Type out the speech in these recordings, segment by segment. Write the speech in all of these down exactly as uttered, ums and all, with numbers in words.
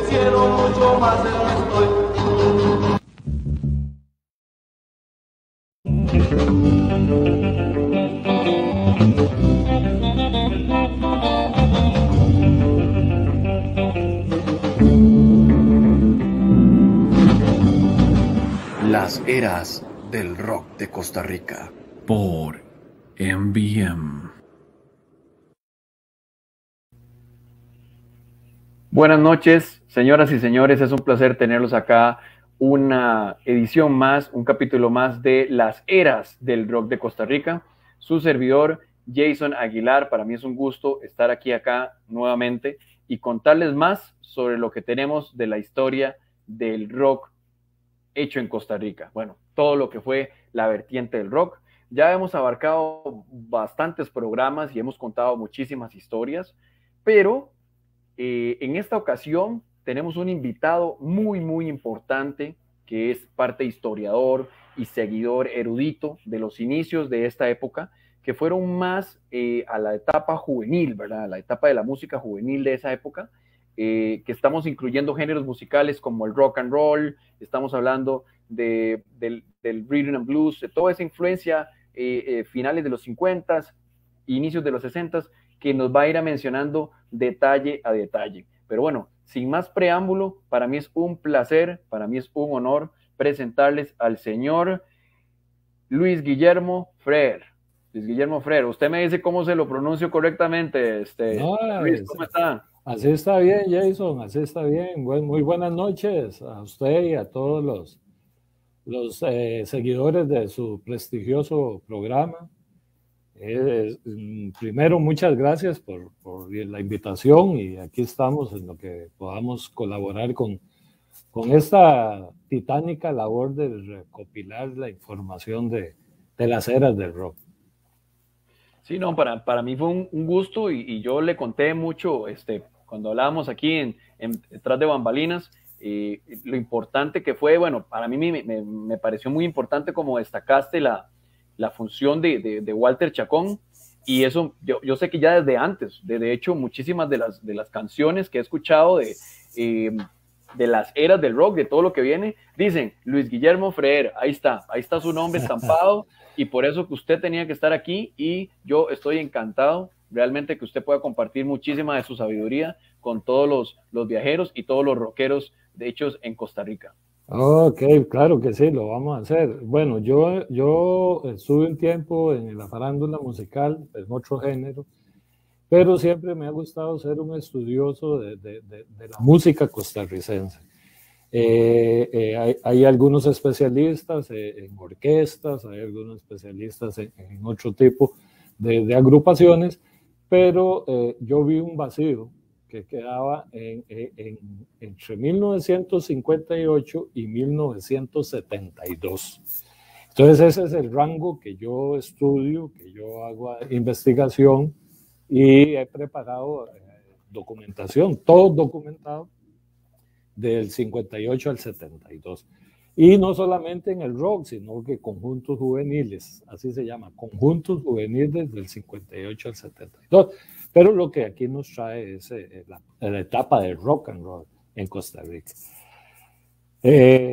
quiero mucho más de lo estoy. Las eras del rock de Costa Rica por M B M. Buenas noches, señoras y señores, es un placer tenerlos acá. Una edición más, un capítulo más de Las eras del rock de Costa Rica. Su servidor, Jason Aguilar, para mí es un gusto estar aquí acá nuevamente y contarles más sobre lo que tenemos de la historia del rock hecho en Costa Rica. Bueno, todo lo que fue la vertiente del rock. Ya hemos abarcado bastantes programas y hemos contado muchísimas historias, pero eh, en esta ocasión tenemos un invitado muy, muy importante que es parte historiador y seguidor erudito de los inicios de esta época, que fueron más eh, a la etapa juvenil, ¿verdad? A la etapa de la música juvenil de esa época, eh, que estamos incluyendo géneros musicales como el rock and roll, estamos hablando de, del, del rhythm and blues, de toda esa influencia eh, eh, finales de los cincuenta, inicios de los sesenta, que nos va a ir a mencionando detalle a detalle. Pero bueno, sin más preámbulo, para mí es un placer, para mí es un honor presentarles al señor Luis Guillermo Freer. Luis Guillermo Freer, usted me dice cómo se lo pronuncio correctamente. Este, no, Luis, ¿cómo está? Así está bien, Jason, así está bien. Buen, muy buenas noches a usted y a todos los, los eh, seguidores de su prestigioso programa. Eh, primero, muchas gracias por, por la invitación y aquí estamos en lo que podamos colaborar con, con esta titánica labor de recopilar la información de, de las eras del rock. Sí, no, para, para mí fue un, un gusto y, y yo le conté mucho este, cuando hablábamos aquí en, en, detrás de bambalinas, eh, lo importante que fue, bueno, para mí me, me, me pareció muy importante como destacaste la, la función de, de, de Walter Chacón, y eso yo, yo sé que ya desde antes, de, de hecho muchísimas de las, de las canciones que he escuchado de, eh, de las eras del rock, de todo lo que viene, dicen Luis Guillermo Freer, ahí está, ahí está su nombre estampado, y por eso que usted tenía que estar aquí, y yo estoy encantado realmente que usted pueda compartir muchísima de su sabiduría con todos los, los viajeros y todos los rockeros de hechos en Costa Rica. Ok, claro que sí, lo vamos a hacer. Bueno, yo, yo estuve un tiempo en la farándula musical, en otro género, pero siempre me ha gustado ser un estudioso de, de, de, de la música costarricense. Eh, eh, hay, hay algunos especialistas eh, en orquestas, hay algunos especialistas en, en otro tipo de, de agrupaciones, pero eh, yo vi un vacío que quedaba en, en, en, entre mil novecientos cincuenta y ocho y mil novecientos setenta y dos. Entonces ese es el rango que yo estudio, que yo hago investigación y he preparado eh, documentación, todo documentado del cincuenta y ocho al setenta y dos. Y no solamente en el rock, sino que conjuntos juveniles, así se llama, conjuntos juveniles del cincuenta y ocho al setenta y dos. Pero lo que aquí nos trae es eh, la, la etapa del rock and roll en Costa Rica. Eh,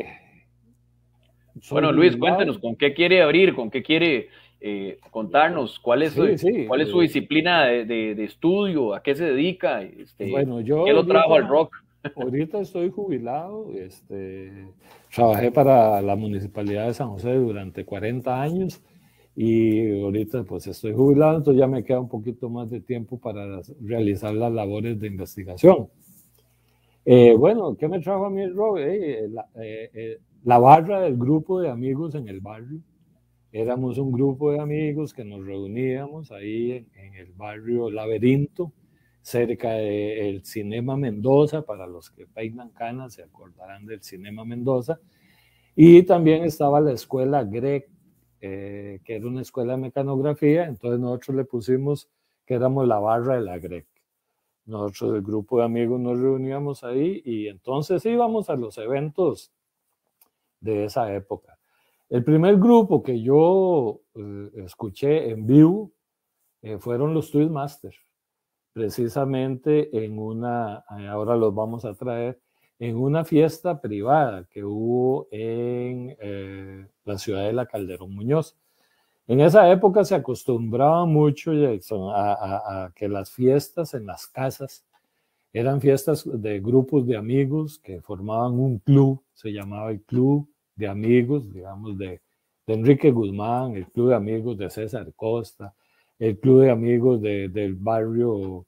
bueno, Luis, cuéntenos, ¿con qué quiere abrir? ¿Con qué quiere eh, contarnos? ¿Cuál es, sí, sí, ¿cuál es su disciplina de, de, de estudio? ¿A qué se dedica? Este, bueno, yo ¿Qué lo trajo al rock? Ahorita estoy jubilado, este, trabajé para la Municipalidad de San José durante cuarenta años y ahorita pues estoy jubilado, entonces ya me queda un poquito más de tiempo para realizar las labores de investigación. Eh, bueno, ¿qué me trajo a mí el rock? Eh, la, eh, eh, la barra del grupo de amigos en el barrio. Éramos un grupo de amigos que nos reuníamos ahí en, en el barrio Laberinto, cerca del Cinema Mendoza, para los que peinan canas se acordarán del Cinema Mendoza, y también estaba la escuela Grec, eh, que era una escuela de mecanografía, entonces nosotros le pusimos que éramos la barra de la Grec. Nosotros, el grupo de amigos, nos reuníamos ahí y entonces íbamos a los eventos de esa época. El primer grupo que yo eh, escuché en vivo eh, fueron los Twistmasters, precisamente en una, ahora los vamos a traer, en una fiesta privada que hubo en eh, la ciudad de la Calderón Muñoz. En esa época se acostumbraba mucho, Jackson, a, a, a que las fiestas en las casas eran fiestas de grupos de amigos que formaban un club, se llamaba el Club de Amigos, digamos, de, de Enrique Guzmán, el Club de Amigos de César Costa, el Club de Amigos de, del barrio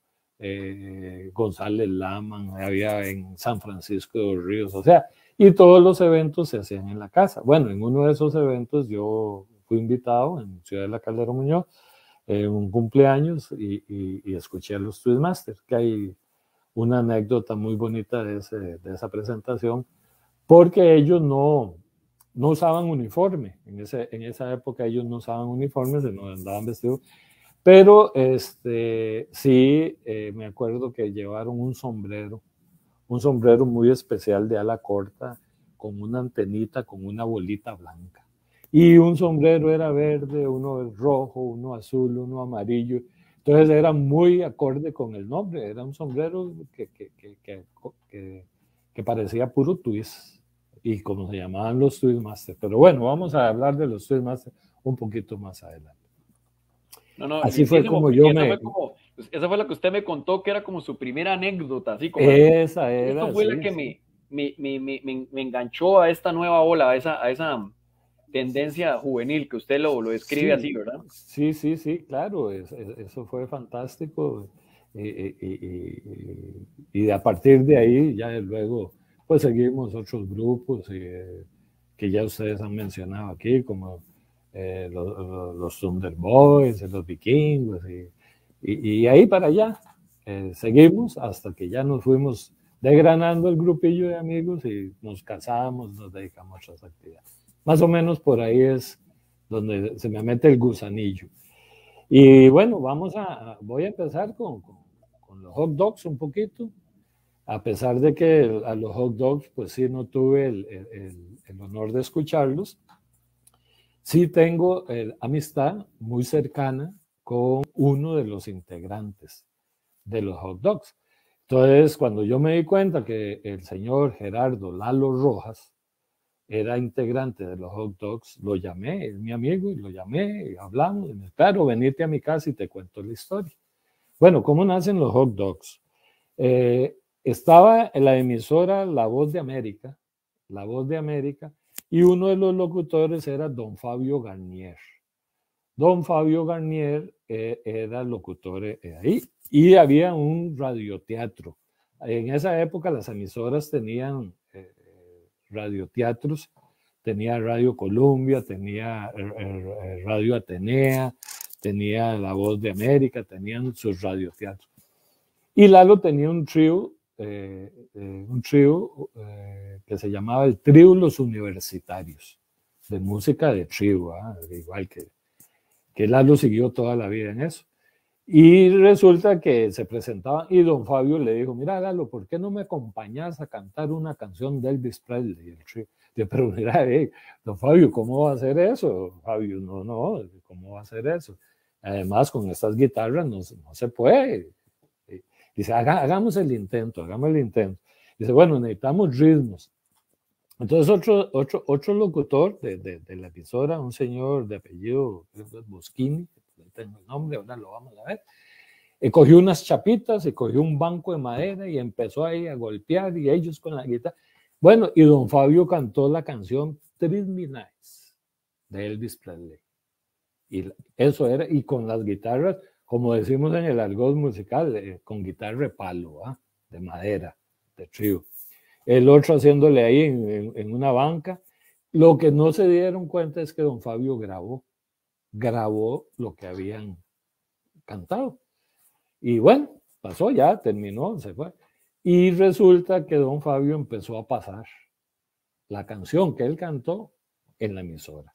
eh, González Laman, había en San Francisco de los Ríos, o sea, y todos los eventos se hacían en la casa. Bueno, en uno de esos eventos yo fui invitado en Ciudad de la Calderón Muñoz, en eh, un cumpleaños, y, y, y escuché a los Twistmasters, que hay una anécdota muy bonita de, ese, de esa presentación, porque ellos no, no usaban uniforme, en, ese, en esa época ellos no usaban uniformes, no andaban vestidos, pero este, sí eh, me acuerdo que llevaron un sombrero, un sombrero muy especial de ala corta, con una antenita, con una bolita blanca. Y un sombrero era verde, uno rojo, uno azul, uno amarillo. Entonces era muy acorde con el nombre. Era un sombrero que, que, que, que, que, que parecía puro twist. Y como se llamaban los Twistmasters. Pero bueno, vamos a hablar de los Twistmasters un poquito más adelante. No, no, así fue como yo me... Fue como, esa fue la que usted me contó que era como su primera anécdota. Así como esa era. Esta fue sí, la que sí. me, me, me, me, me enganchó a esta nueva ola, a esa... A esa tendencia juvenil, que usted lo, lo describe sí, así, ¿verdad? Sí, sí, sí, claro, es, es, eso fue fantástico. Eh, eh, eh, y a partir de ahí, ya luego, pues seguimos otros grupos eh, que ya ustedes han mencionado aquí, como eh, los, los Thunder Boys, los Vikingos, y, y, y ahí para allá eh, seguimos hasta que ya nos fuimos degranando el grupillo de amigos y nos casamos, nos dedicamos a otras actividades. Más o menos por ahí es donde se me mete el gusanillo. Y bueno, vamos a, voy a empezar con, con, con los hot dogs un poquito, a pesar de que a los hot dogs, pues sí, no tuve el, el, el honor de escucharlos. Sí tengo eh, amistad muy cercana con uno de los integrantes de los hot dogs. Entonces, cuando yo me di cuenta que el señor Gerardo Lalo Rojas era integrante de los hot dogs, lo llamé, es mi amigo, y lo llamé, y hablamos, y me espero, venite a mi casa y te cuento la historia. Bueno, ¿cómo nacen los hot dogs? Eh, estaba en la emisora La Voz de América, La Voz de América, y uno de los locutores era don Fabio Garnier. Don Fabio Garnier eh, era locutor eh, ahí, y había un radioteatro. En esa época las emisoras tenían eh, radioteatros, tenía Radio Colombia, tenía Radio Atenea, tenía La Voz de América, tenían sus radioteatros. Y Lalo tenía un trío, eh, eh, un trío eh, que se llamaba el Trío Los Universitarios, de música de trío, ¿eh? Igual que, que Lalo siguió toda la vida en eso. Y resulta que se presentaba y don Fabio le dijo, mira Lalo, ¿por qué no me acompañas a cantar una canción de Elvis Presley? Y el trío, pero mira, hey, don Fabio, ¿cómo va a hacer eso? Fabio, no, no, ¿cómo va a hacer eso? Además, con estas guitarras no, no se puede. Dice, Haga, hagamos el intento, hagamos el intento. Dice, bueno, necesitamos ritmos. Entonces otro, otro, otro locutor de, de, de la emisora, un señor de apellido Boschini, tengo el nombre, ahora lo vamos a ver, eh, cogió unas chapitas y cogió un banco de madera y empezó ahí a golpear y ellos con la guitarra. Bueno, y don Fabio cantó la canción Treat Me Nice de Elvis Presley. Y eso era, y con las guitarras, como decimos en el argot musical, eh, con guitarra de palo, ¿eh? De madera, de trío. El otro haciéndole ahí en, en, en una banca. Lo que no se dieron cuenta es que don Fabio grabó, grabó lo que habían cantado. Y bueno, pasó ya, terminó, se fue. Y resulta que don Fabio empezó a pasar la canción que él cantó en la emisora.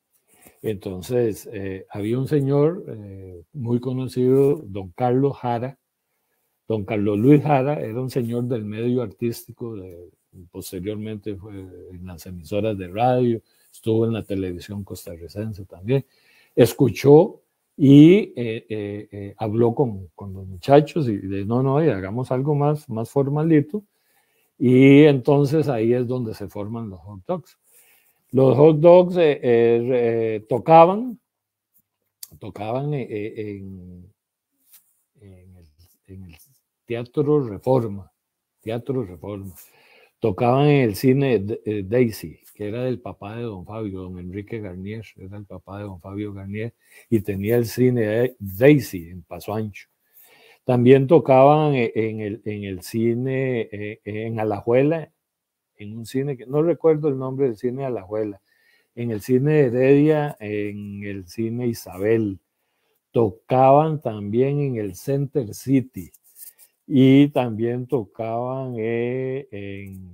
Entonces, eh, había un señor eh, muy conocido, don Carlos Jara. Don Carlos Luis Jara era un señor del medio artístico, de, posteriormente fue en las emisoras de radio, estuvo en la televisión costarricense también. Escuchó y eh, eh, eh, habló con, con los muchachos y de no, no, y hagamos algo más, más formalito. Y entonces ahí es donde se forman los hot dogs. Los hot dogs eh, eh, eh, tocaban, tocaban eh, en, en, el, en el Teatro Reforma, Teatro Reforma. Tocaban en el cine eh, Daisy, que era del papá de don Fabio, don Enrique Garnier, era el papá de don Fabio Garnier, y tenía el cine Daisy en Paso Ancho. También tocaban en el, en el cine, eh, en Alajuela, en un cine que no recuerdo el nombre del cine Alajuela, en el cine Heredia, en el cine Isabel. Tocaban también en el Center City y también tocaban eh, en,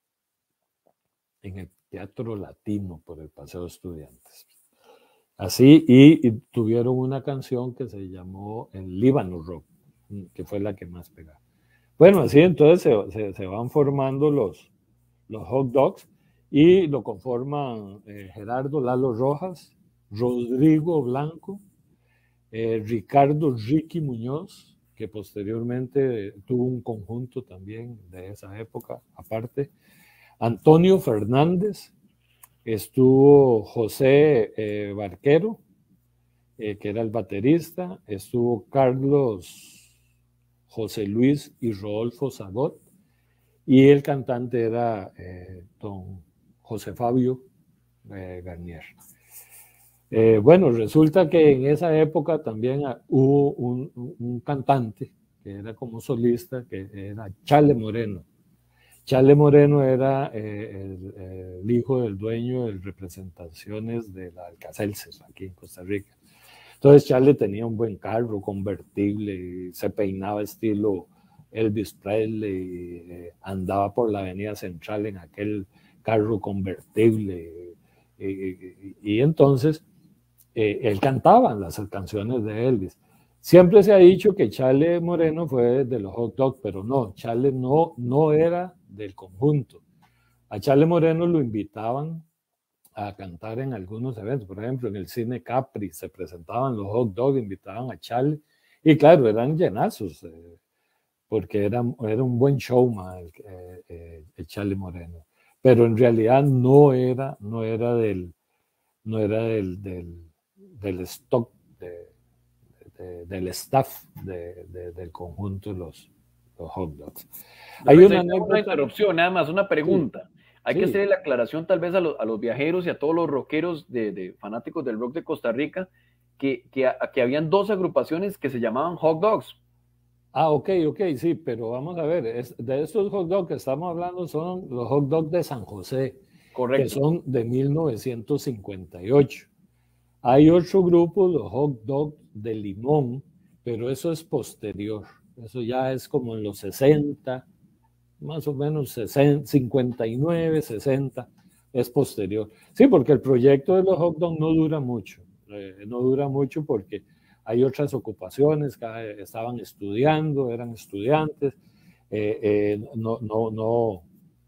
en el Teatro Latino por el Paseo de Estudiantes. Así, y, y tuvieron una canción que se llamó El Líbano Rock, que fue la que más pegaba. Bueno, así entonces se, se, se van formando los, los hot dogs y lo conforman eh, Gerardo Lalo Rojas, Rodrigo Blanco, eh, Ricardo Ricky Muñoz, que posteriormente tuvo un conjunto también de esa época, aparte, Antonio Fernández, estuvo José eh, Barquero, eh, que era el baterista, estuvo Carlos José Luis y Rodolfo Zagot, y el cantante era eh, don José Fabio eh, Garnier. Eh, bueno, resulta que en esa época también hubo un, un cantante que era como solista, que era Chale Moreno. Chale Moreno era eh, el, el hijo del dueño de representaciones de la Alcacelser aquí en Costa Rica. Entonces Chale tenía un buen carro convertible y se peinaba estilo Elvis Presley, y, eh, andaba por la avenida Central en aquel carro convertible y, y, y entonces eh, él cantaba las canciones de Elvis. Siempre se ha dicho que Chale Moreno fue de los hot dogs, pero no, Chale no, no era del conjunto. A Chale Moreno lo invitaban a cantar en algunos eventos, por ejemplo, en el cine Capri se presentaban los hot dogs, invitaban a Chale, y claro, eran llenazos, eh, porque era, era un buen showman el, eh, eh, el Chale Moreno, pero en realidad no era, no era del, no era del, del, del stock, de, de, del staff de, de, del conjunto de los, los hot dogs. Hay una, una interrupción, nada más, una pregunta. Sí. Hay sí. que hacer la aclaración tal vez a los, a los viajeros y a todos los rockeros de, de fanáticos del rock de Costa Rica, que, que, que habían dos agrupaciones que se llamaban hot dogs. Ah, ok, ok, sí, pero vamos a ver, es, de estos hot dogs que estamos hablando son los hot dogs de San José, correcto, que son de mil novecientos cincuenta y ocho. Hay otro grupo, los hot dogs de Limón, pero eso es posterior, eso ya es como en los sesenta, más o menos sesenta, cincuenta y nueve, sesenta, es posterior. Sí, porque el proyecto de los hot dogs no dura mucho, eh, no dura mucho porque hay otras ocupaciones, que estaban estudiando, eran estudiantes, eh, eh, no, no, no,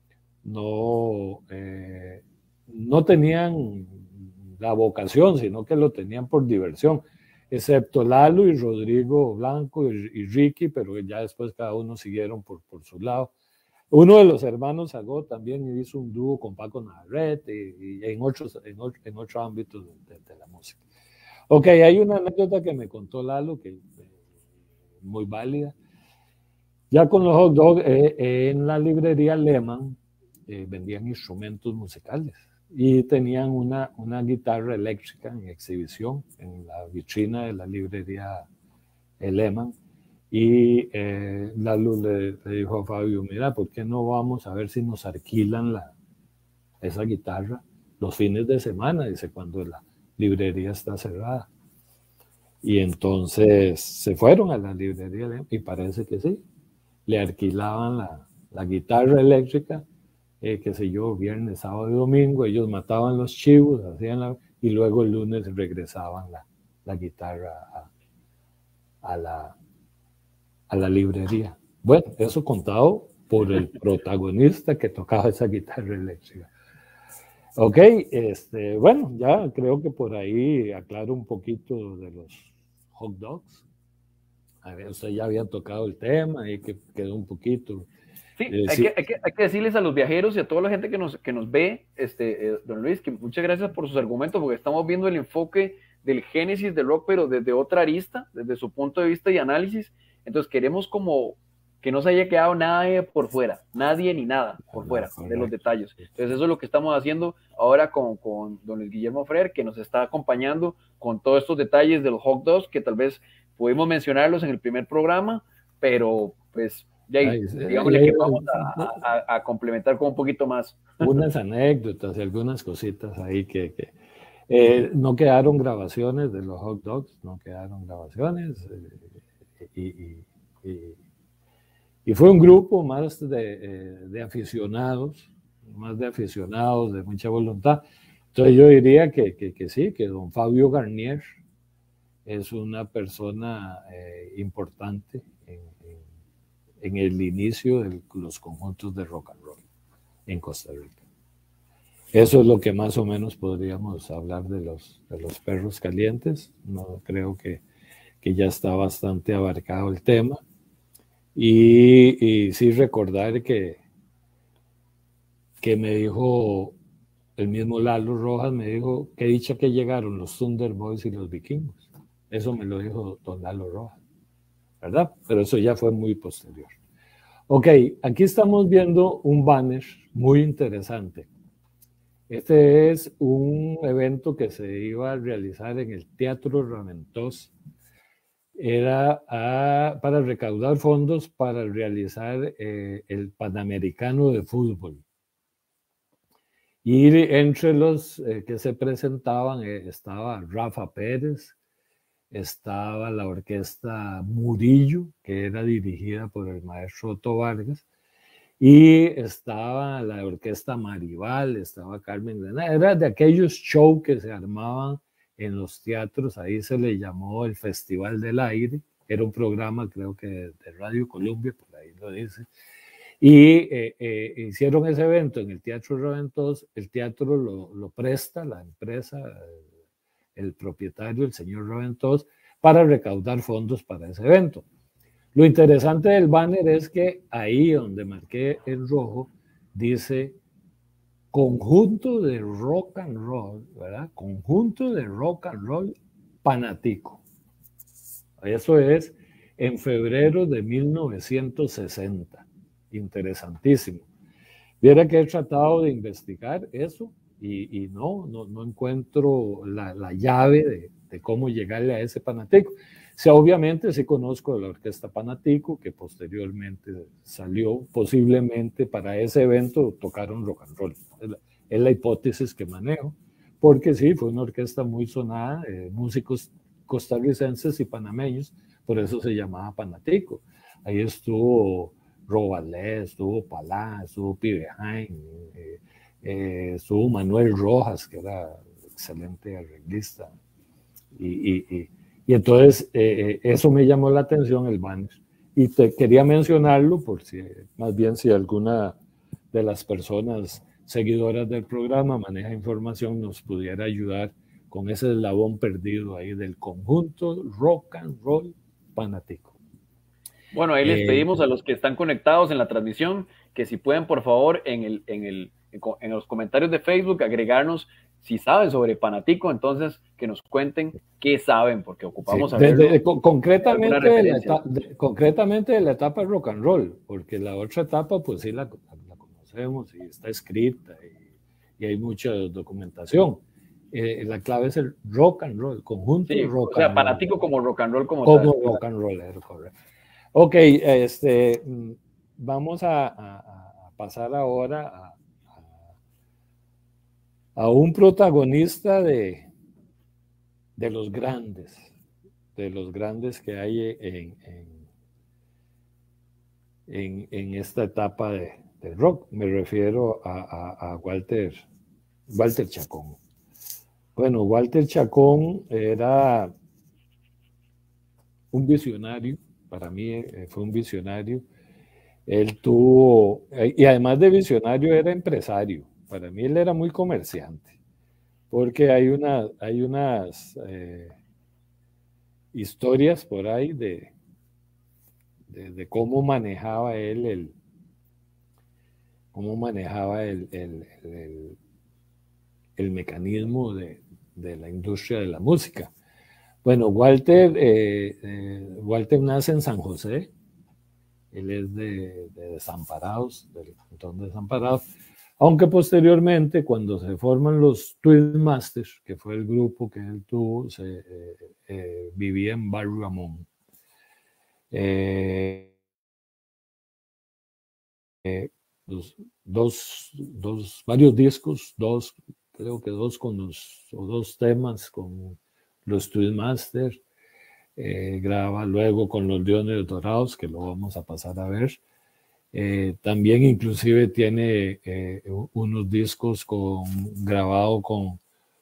no, eh, no tenían la vocación, sino que lo tenían por diversión, excepto Lalo y Rodrigo Blanco y, y Ricky, pero ya después cada uno siguieron por, por su lado. Uno de los hermanos Zagot también hizo un dúo con Paco Navarrete y, y en otros en otro, en otro ámbito de, de, de la música. Ok, hay una anécdota que me contó Lalo, que es eh, muy válida. Ya con los hot dogs, eh, eh, en la librería Lehman eh, vendían instrumentos musicales y tenían una, una guitarra eléctrica en exhibición en la vitrina de la librería Lehman. Y eh, Lalo le, le dijo a Fabio, mira, ¿por qué no vamos a ver si nos alquilan la, esa guitarra los fines de semana? Dice, cuando la librería está cerrada. Y entonces se fueron a la librería y parece que sí, le alquilaban la, la guitarra eléctrica, eh, qué sé yo, viernes, sábado y domingo, ellos mataban los chivos, hacían la, y luego el lunes regresaban la, la guitarra a, a, la, a la librería. Bueno, eso contado por el protagonista que tocaba esa guitarra eléctrica. Ok, este, bueno, ya creo que por ahí aclaro un poquito de los hot dogs. A ver, usted ya había tocado el tema y que quedó un poquito. Sí, Eh, hay, sí, que, hay, que, hay que decirles a los viajeros y a toda la gente que nos, que nos ve, este, eh, don Luis, que muchas gracias por sus argumentos, porque estamos viendo el enfoque del génesis del rock, pero desde otra arista, desde su punto de vista y análisis. Entonces queremos como que no se haya quedado nadie por fuera, nadie ni nada por fuera de los detalles. Entonces eso es lo que estamos haciendo ahora con, con don Luis Guillermo Frer, que nos está acompañando con todos estos detalles de los hot dogs, que tal vez pudimos mencionarlos en el primer programa, pero pues de ahí, ay, digámosle ay, que vamos a, a, a complementar con un poquito más. unas anécdotas y algunas cositas ahí que, que eh, no quedaron grabaciones de los hot dogs, no quedaron grabaciones eh, y, y, y, y fue un grupo más de, eh, de aficionados, más de aficionados, de mucha voluntad. Entonces yo diría que, que, que sí, que don Fabio Garnier es una persona eh, importante en, en, en el inicio de los conjuntos de rock and roll en Costa Rica. Eso es lo que más o menos podríamos hablar de los, de los perros calientes. No creo que, que ya está bastante abarcado el tema. Y, y sí recordar que, que me dijo el mismo Lalo Rojas, me dijo que dicha que llegaron los Thunder Boys y los Vikingos. Eso me lo dijo don Lalo Rojas, ¿verdad? Pero eso ya fue muy posterior. Ok, aquí estamos viendo un banner muy interesante. Este es un evento que se iba a realizar en el Teatro Raventós. Era a, para recaudar fondos para realizar eh, el Panamericano de Fútbol. Y entre los eh, que se presentaban eh, estaba Rafa Pérez, estaba la orquesta Murillo, que era dirigida por el maestro Otto Vargas, y estaba la orquesta Maribal, estaba Carmen Granada. Era de aquellos shows que se armaban en los teatros, ahí se le llamó el Festival del Aire, era un programa creo que de Radio Colombia, por ahí lo dice, y eh, eh, hicieron ese evento en el Teatro Raventós. El teatro lo, lo presta la empresa, el propietario, el señor Raventós, para recaudar fondos para ese evento. Lo interesante del banner es que ahí donde marqué en rojo dice conjunto de rock and roll, ¿verdad? Conjunto de rock and roll Panatico. Eso es en febrero de mil novecientos sesenta. Interesantísimo. Viera que he tratado de investigar eso y, y no, no, no encuentro la, la llave de, de cómo llegarle a ese Panatico. O sea, obviamente sí conozco la orquesta Panatico, que posteriormente salió, posiblemente para ese evento tocaron rock and roll. Es la, es la hipótesis que manejo, porque sí, fue una orquesta muy sonada, eh, músicos costarricenses y panameños, por eso se llamaba Panatico. Ahí estuvo Robalé, estuvo Palá, estuvo Pibejain, eh, eh, estuvo Manuel Rojas, que era excelente arreglista, y, y, y Y entonces eh, eso me llamó la atención, el banner. Y te quería mencionarlo por si, más bien si alguna de las personas seguidoras del programa maneja información, nos pudiera ayudar con ese eslabón perdido ahí del conjunto rock and roll Panatico. Bueno, ahí les eh, pedimos a los que están conectados en la transmisión que si pueden, por favor, en, el, en, el, en los comentarios de Facebook agregarnos si saben sobre Panatico, entonces que nos cuenten qué saben, porque ocupamos sí, saberlo, de, de, concretamente, de la etapa, de, concretamente de la etapa rock and roll, porque la otra etapa pues sí la, la conocemos y está escrita y, y hay mucha documentación. Eh, la clave es el rock and roll, conjunto sí, rock o sea, and Panatico roll. como rock and roll como, como tal. rock and roll, es correcto. Ok, este, vamos a, a, a pasar ahora a a un protagonista de, de los grandes, de los grandes que hay en, en, en, en esta etapa de, de rock. Me refiero a, a, a Walter, Walter Chacón. Bueno, Walter Chacón era un visionario, para mí fue un visionario. Él tuvo, y además de visionario, era empresario. Para mí él era muy comerciante, porque hay, una, hay unas eh, historias por ahí de, de, de cómo manejaba él el, cómo manejaba el, el, el, el mecanismo de, de la industria de la música. Bueno, Walter, eh, eh, Walter nace en San José. Él es de, de Desamparados, del cantón de Desamparados, aunque posteriormente, cuando se forman los Twistmasters, que fue el grupo que él tuvo, se, eh, eh, vivía en Barrio Ramón. Eh, eh, dos, dos, dos, varios discos, dos, creo que dos con los, o dos temas con los Twistmasters. Eh, graba luego con los Leones Dorados, que lo vamos a pasar a ver. Eh, también inclusive tiene eh, unos discos con, grabado con,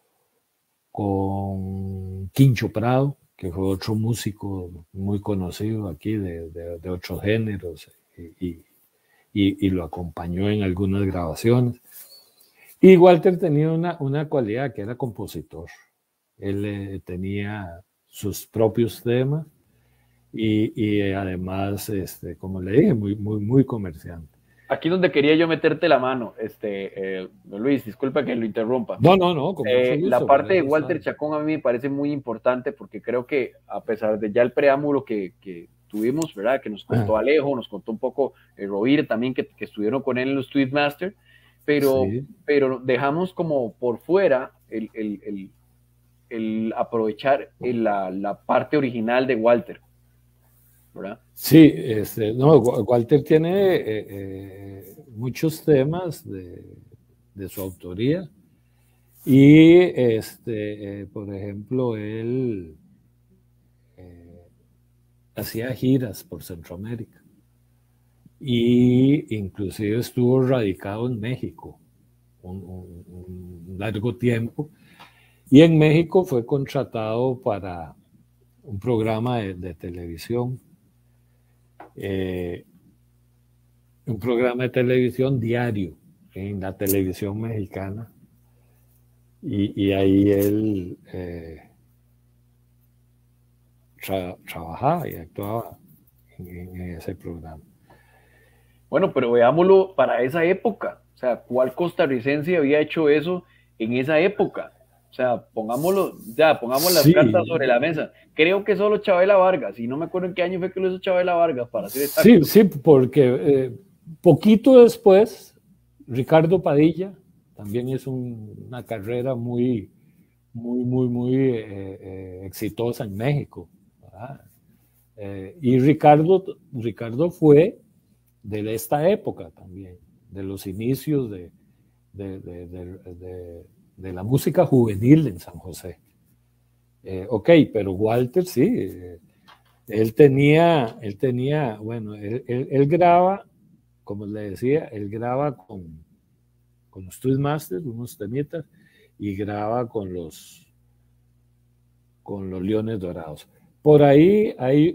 con Quincho Prado, que fue otro músico muy conocido aquí de, de, de otros géneros, y, y, y, y lo acompañó en algunas grabaciones. Y Walter tenía una, una cualidad, que era compositor. Él eh, tenía sus propios temas y, y además, este, como le dije, muy, muy, muy comerciante. Aquí donde quería yo meterte la mano, este, eh, Luis, disculpa que lo interrumpa. No, no, no, con eh, mucho gusto, la parte de Walter está. Chacón a mí me parece muy importante porque creo que a pesar de ya el preámbulo que, que tuvimos, ¿verdad? Que nos contó Alejo, nos contó un poco eh, Rovira también, que, que estuvieron con él en los Tweetmasters, pero, sí. pero dejamos como por fuera el, el, el, el aprovechar el, la, la parte original de Walter, ¿verdad? Sí, este, no, Walter tiene eh, eh, muchos temas de, de su autoría y, este, eh, por ejemplo, él eh, hacía giras por Centroamérica y inclusive estuvo radicado en México un, un, un largo tiempo, y en México fue contratado para un programa de, de televisión. Eh, un programa de televisión diario en la televisión mexicana, y, y ahí él eh, tra trabajaba y actuaba en, en ese programa. Bueno, pero veámoslo para esa época, o sea, ¿cuál costarricense había hecho eso en esa época? O sea, pongámoslo, ya, pongamos las sí. cartas sobre la mesa. Creo que solo Chabela Vargas, y no me acuerdo en qué año fue que lo hizo Chabela Vargas, para ser exacto. Sí, sí, porque eh, poquito después, Ricardo Padilla también hizo un, una carrera muy, muy, muy, muy eh, eh, exitosa en México. Eh, y Ricardo, Ricardo fue de esta época también, de los inicios de, de, de, de, de de la música juvenil en San José. Eh, ok, pero Walter sí, eh, él tenía, él tenía, bueno, él, él, él graba, como le decía, él graba con, con los Twistmasters, unos temitas, y graba con los, con los Leones Dorados. Por ahí hay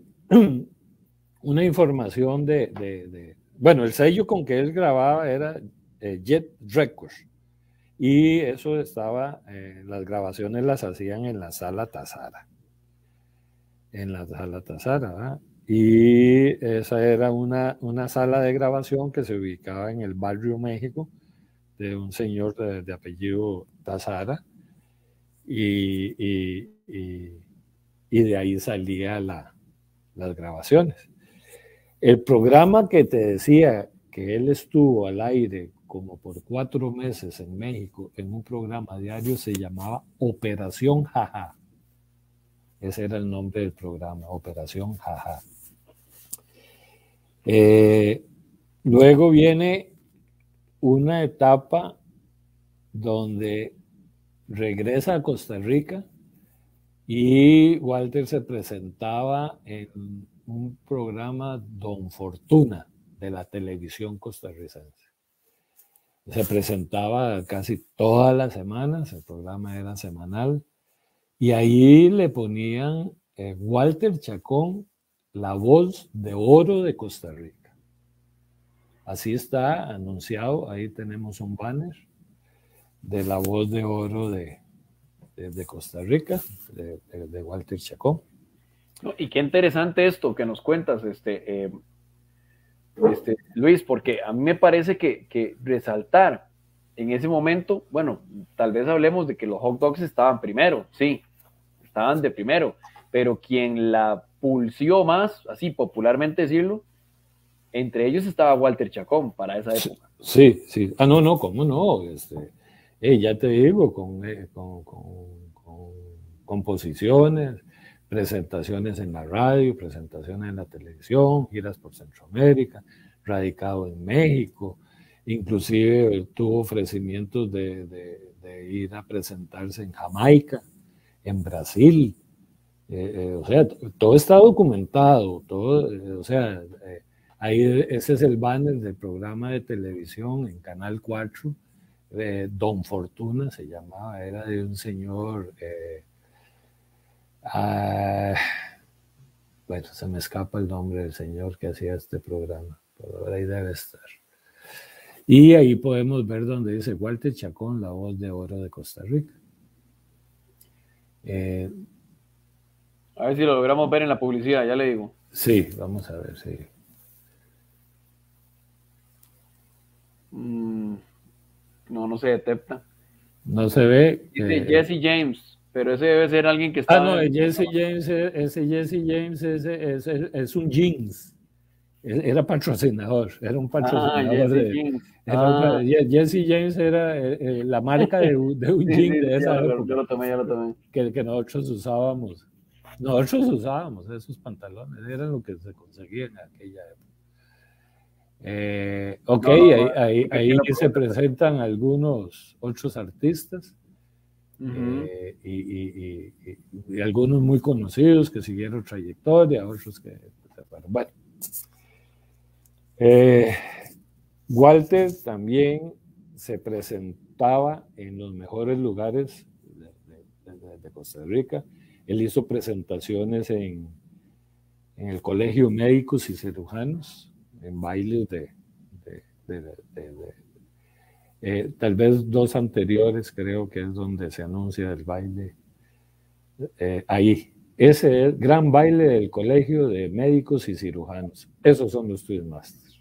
una información de, de, de, bueno, el sello con que él grababa era eh, Jet Records. Y eso estaba, eh, las grabaciones las hacían en la Sala Tazara. En la Sala Tazara, ¿verdad? Y esa era una, una sala de grabación que se ubicaba en el Barrio México, de un señor de, de apellido Tazara. Y, y, y, y de ahí salían la, las grabaciones. El programa que te decía que él estuvo al aire como por cuatro meses en México, en un programa diario, se llamaba Operación Jaja. Ese era el nombre del programa, Operación Jaja. Eh, luego viene una etapa donde regresa a Costa Rica y Walter se presentaba en un programa Don Fortuna de la televisión costarricense. Se presentaba casi todas las semanas, el programa era semanal, y ahí le ponían eh, Walter Chacón, la voz de oro de Costa Rica. Así está anunciado, ahí tenemos un banner de la voz de oro de, de, de Costa Rica, de, de, de Walter Chacón. Y qué interesante esto que nos cuentas, este... Eh... este, Luis, porque a mí me parece que, que resaltar en ese momento, bueno, tal vez hablemos de que los hot dogs estaban primero, sí, estaban de primero, pero quien la pulsió más, así popularmente decirlo, entre ellos estaba Walter Chacón para esa época. Sí, sí. Ah, no, no, cómo no. Este, eh, ya te digo, con, eh, con, con, con composiciones, presentaciones en la radio, presentaciones en la televisión, giras por Centroamérica, radicado en México, inclusive tuvo ofrecimientos de, de, de ir a presentarse en Jamaica, en Brasil. Eh, eh, o sea, todo está documentado, todo, eh, o sea, eh, ahí ese es el banner del programa de televisión en Canal cuatro, eh, Don Fortuna se llamaba, era de un señor, eh, ah, bueno, se me escapa el nombre del señor que hacía este programa, pero ahí debe estar. Y ahí podemos ver donde dice Walter Chacón, la voz de oro de Costa Rica. Eh, A ver si lo logramos ver en la publicidad, ya le digo. Sí, vamos a ver, sí. Mm, no, no se detecta. No se ve. Dice eh, Jesse James, pero ese debe ser alguien que está... Ah, no, Jesse James, ese Jesse James ese, es, es, es un jeans. Era patrocinador, era un patrocinador. Ah, Jesse de, James. Era Ah. un, Jesse James era eh, eh, la marca de, de un Sí, jean sí, de esa ya lo, época. yo lo tomé, ya lo tomé. Que, que nosotros usábamos. Nosotros usábamos esos pantalones, eran lo que se conseguía en aquella época. Eh, ok, No, no, ahí, ahí, ahí se pregunta. presentan algunos otros artistas. Uh-huh. eh, y, y, y, y algunos muy conocidos que siguieron trayectoria, otros que se fueron. Bueno, eh, Walter también se presentaba en los mejores lugares de, de, de Costa Rica. Él hizo presentaciones en, en el Colegio Médicos y Cirujanos, en bailes de, de, de, de, de, de Eh, tal vez dos anteriores, creo que es donde se anuncia el baile. Eh, ahí, ese es gran baile del Colegio de Médicos y Cirujanos. Esos son los Twistmasters.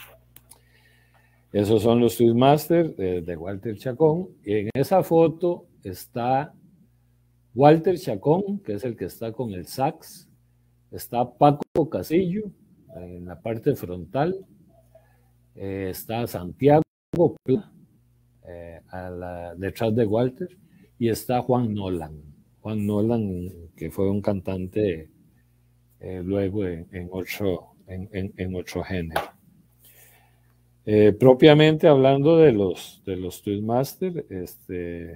Esos son los Twistmasters de, de Walter Chacón. Y en esa foto está Walter Chacón, que es el que está con el sax. Está Paco Casillo en la parte frontal. Eh, está Santiago Pla, Eh, a la, detrás de Walter, y está Juan Nolan, Juan Nolan, que fue un cantante eh, luego en, en, otro, en, en, en otro género. Eh, propiamente hablando de los, de los Twistmasters, este,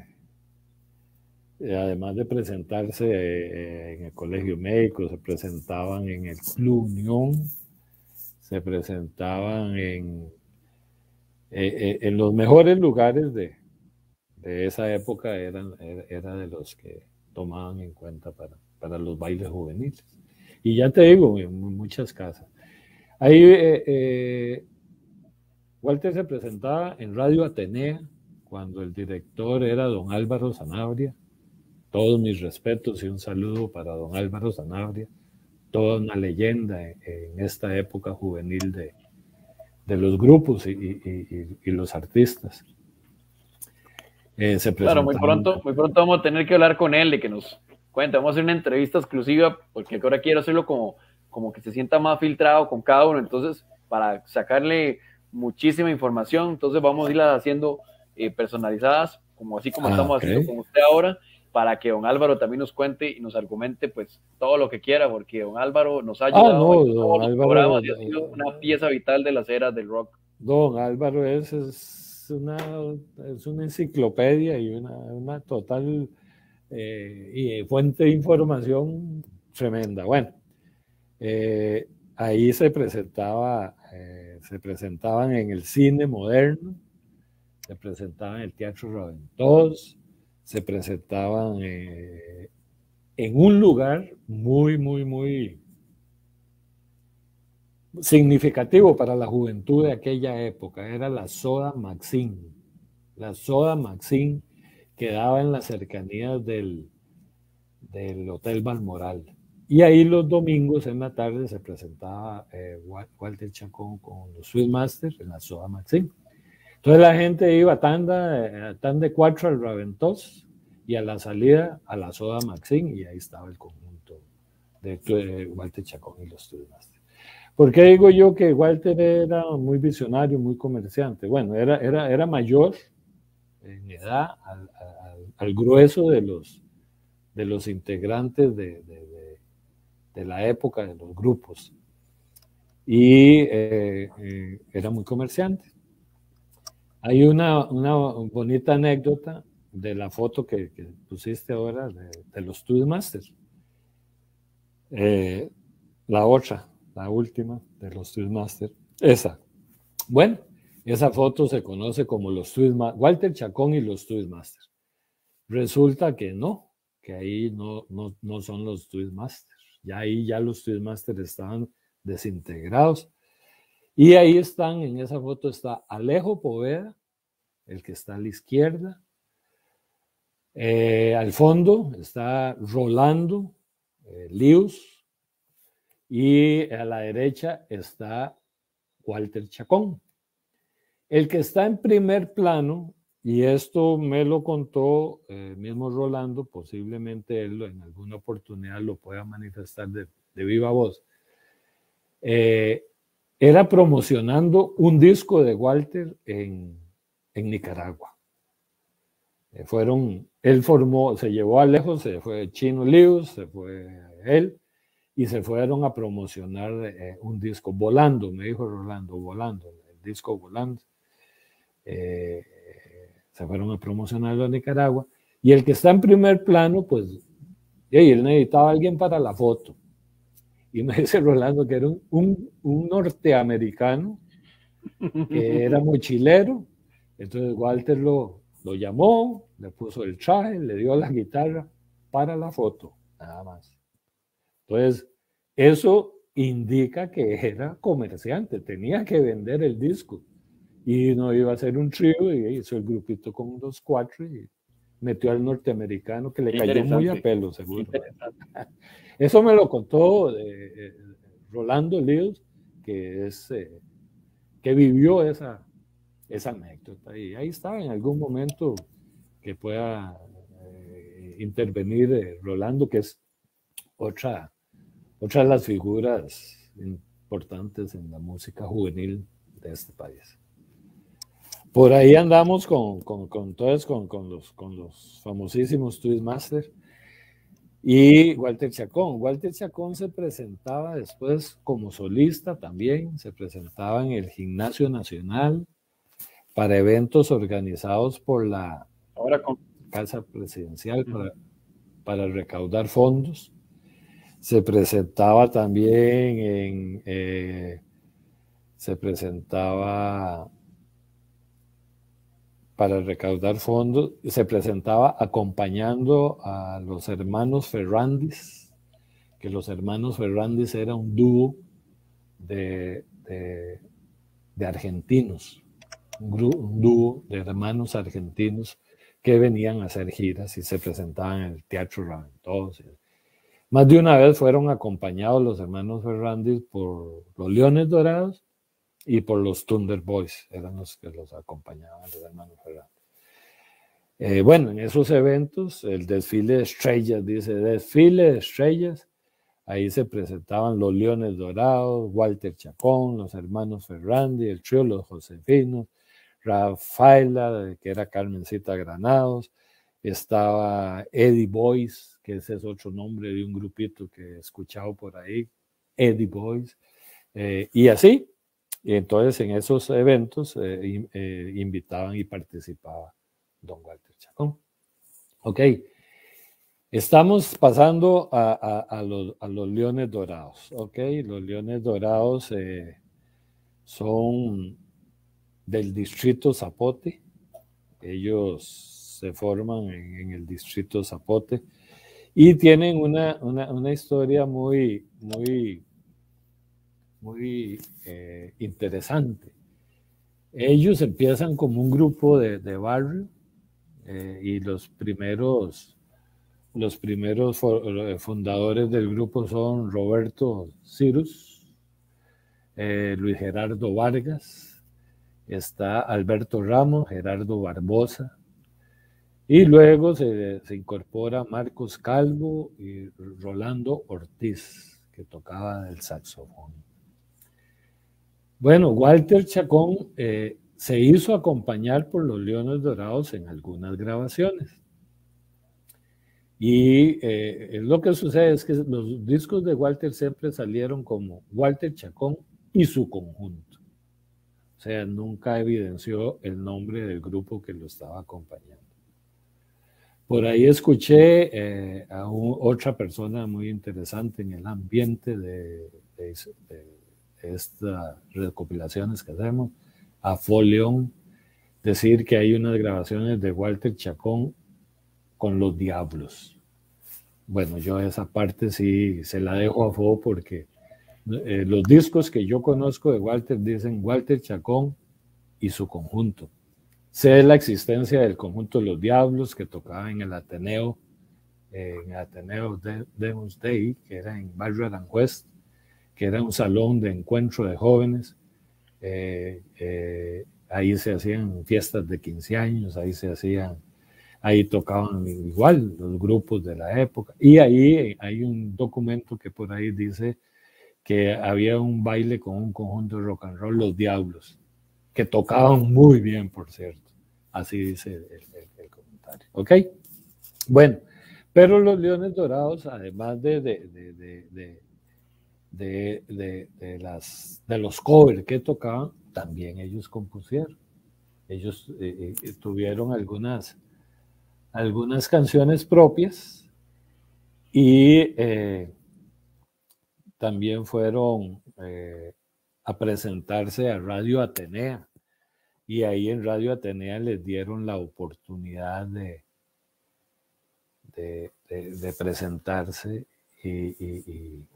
eh, además de presentarse eh, en el Colegio Médico, se presentaban en el Club Unión, se presentaban en Eh, eh, en los mejores lugares de, de esa época eran, era, era de los que tomaban en cuenta para, para los bailes juveniles. Y ya te digo, en muchas casas. Ahí eh, eh, Walter se presentaba en Radio Atenea, cuando el director era don Álvaro Sanabria. Todos mis respetos y un saludo para don Álvaro Sanabria, toda una leyenda en, en esta época juvenil de, de los grupos y, y, y, y los artistas. Eh, se claro, muy pronto, muy pronto vamos a tener que hablar con él, de que nos cuente, vamos a hacer una entrevista exclusiva, porque ahora quiero hacerlo como, como que se sienta más filtrado con cada uno, entonces, para sacarle muchísima información, entonces vamos a irla haciendo eh, personalizadas, como así como ah, estamos okay. haciendo con usted ahora, para que don Álvaro también nos cuente y nos argumente pues todo lo que quiera, porque don Álvaro nos ha ayudado ah, no, en todos los Álvaro, programas y ha sido una pieza vital de las eras del rock. Don Álvaro es, es, una, es una enciclopedia y una, una total eh, y fuente de información tremenda. Bueno, eh, ahí se presentaba, eh, se presentaban en el cine moderno, se presentaban en el Teatro Raventós, se presentaban eh, en un lugar muy, muy, muy significativo para la juventud de aquella época. Era la Soda Maxim. La Soda Maxim quedaba en las cercanías del, del Hotel Balmoral. y ahí los domingos en la tarde se presentaba eh, Walter Chacón con los Sweetmasters en la Soda Maxim. Entonces la gente iba a tanda, eh, tan de cuatro al Raventós y a la salida a la Soda Maxim, y ahí estaba el conjunto de, de Walter Chacón y los Sweetmasters. ¿Por qué digo yo que Walter era muy visionario, muy comerciante? Bueno, era, era, era mayor en edad al, al, al grueso de los, de los integrantes de, de, de, de la época de los grupos, y eh, eh, era muy comerciante. Hay una, una bonita anécdota de la foto que, que pusiste ahora de, de los Sweetmasters. Eh, la otra, la última de los Sweetmasters, esa. Bueno, esa foto se conoce como los Sweetmasters, Walter Chacón y los Sweetmasters. Resulta que no, que ahí no, no, no son los Sweetmasters. Ya ahí ya los Sweetmasters estaban desintegrados. Y ahí están, en esa foto está Alejo Poveda, el que está a la izquierda. Eh, al fondo está Rolando eh, Lius, y a la derecha está Walter Chacón. El que está en primer plano, y esto me lo contó eh, mismo Rolando, posiblemente él en alguna oportunidad lo pueda manifestar de, de viva voz, eh, era promocionando un disco de Walter en, en Nicaragua. Eh, fueron, él formó, se llevó a lejos, se fue Chino Lius, se fue él, y se fueron a promocionar eh, un disco, Volando, me dijo Rolando, Volando, el disco Volando. Eh, se fueron a promocionarlo a Nicaragua, y el que está en primer plano, pues, y él necesitaba a alguien para la foto. Y me dice Rolando que era un, un, un norteamericano que era mochilero. Entonces Walter lo, lo llamó, le puso el traje, le dio la guitarra para la foto, nada más. Entonces, eso indica que era comerciante, tenía que vender el disco. Y no iba a hacer un trío, y hizo el grupito con dos cuatro y metió al norteamericano, que le cayó muy a pelo, seguro. Eso me lo contó eh, eh, Rolando Lius, que es eh, que vivió esa, esa anécdota, y ahí está, en algún momento que pueda eh, intervenir eh, Rolando, que es otra, otra de las figuras importantes en la música juvenil de este país. Por ahí andamos con, con, con todos, con, con, los, con los famosísimos Sweetmasters. Y Walter Chacón. Walter Chacón se presentaba después como solista también, se presentaba en el Gimnasio Nacional para eventos organizados por la Ahora con... Casa Presidencial para, para recaudar fondos. Se presentaba también en... Eh, se presentaba para recaudar fondos, se presentaba acompañando a los hermanos Ferrandis, que los hermanos Ferrandis era un dúo de, de, de argentinos, un, gru, un dúo de hermanos argentinos que venían a hacer giras y se presentaban en el Teatro Raventós. Más de una vez fueron acompañados los hermanos Ferrandis por los Leones Dorados y por los Thunder Boys, eran los que los acompañaban, los hermanos Ferrandis. Eh, bueno, en esos eventos, el desfile de estrellas, dice, desfile de estrellas, ahí se presentaban los Leones Dorados, Walter Chacón, los hermanos Ferrandis, el trío Los Josefinos, Rafaela, que era Carmencita Granados, estaba Eddie Boys, que ese es otro nombre de un grupito que he escuchado por ahí, Eddie Boys, eh, y así. Y entonces en esos eventos eh, eh, invitaban y participaba don Walter Chacón. Ok, estamos pasando a, a, a, los, a los Leones Dorados. Ok, los Leones Dorados eh, son del distrito Zapote. Ellos se forman en, en el distrito Zapote y tienen una, una, una historia muy, muy muy eh, interesante. Ellos empiezan como un grupo de, de barrio eh, y los primeros los primeros fundadores del grupo son Roberto Cirus, eh, Luis Gerardo Vargas, está Alberto Ramos, Gerardo Barbosa, y luego se, se incorpora Marcos Calvo y Rolando Ortiz, que tocaba el saxofón. Bueno, Walter Chacón eh, se hizo acompañar por los Leones Dorados en algunas grabaciones. Y eh, lo que sucede es que los discos de Walter siempre salieron como Walter Chacón y su conjunto. O sea, nunca evidenció el nombre del grupo que lo estaba acompañando. Por ahí escuché eh, a un, otra persona muy interesante en el ambiente de, de, de, de estas recopilaciones que hacemos, a Foleón, decir que hay unas grabaciones de Walter Chacón con los Diablos. Bueno, yo esa parte sí se la dejo a Fo porque eh, los discos que yo conozco de Walter dicen Walter Chacón y su conjunto. Sé la existencia del conjunto Los Diablos que tocaba en el Ateneo, eh, en el Ateneo de Demos Day, que era en Barrio Aranjuez, que era un salón de encuentro de jóvenes. Eh, eh, ahí se hacían fiestas de quince años, ahí se hacían, ahí tocaban igual los grupos de la época. Y ahí hay un documento que por ahí dice que había un baile con un conjunto de rock and roll, Los Diablos, que tocaban muy bien, por cierto. Así dice el, el, el comentario. ¿Ok? Bueno, pero los Leones Dorados, además de, de, de, de, de, de, de, de, las, de los covers que tocaban, también ellos compusieron. Ellos eh, eh, tuvieron algunas, algunas canciones propias y eh, también fueron eh, a presentarse a Radio Atenea. Y ahí en Radio Atenea les dieron la oportunidad de, de, de, de presentarse y, y, y,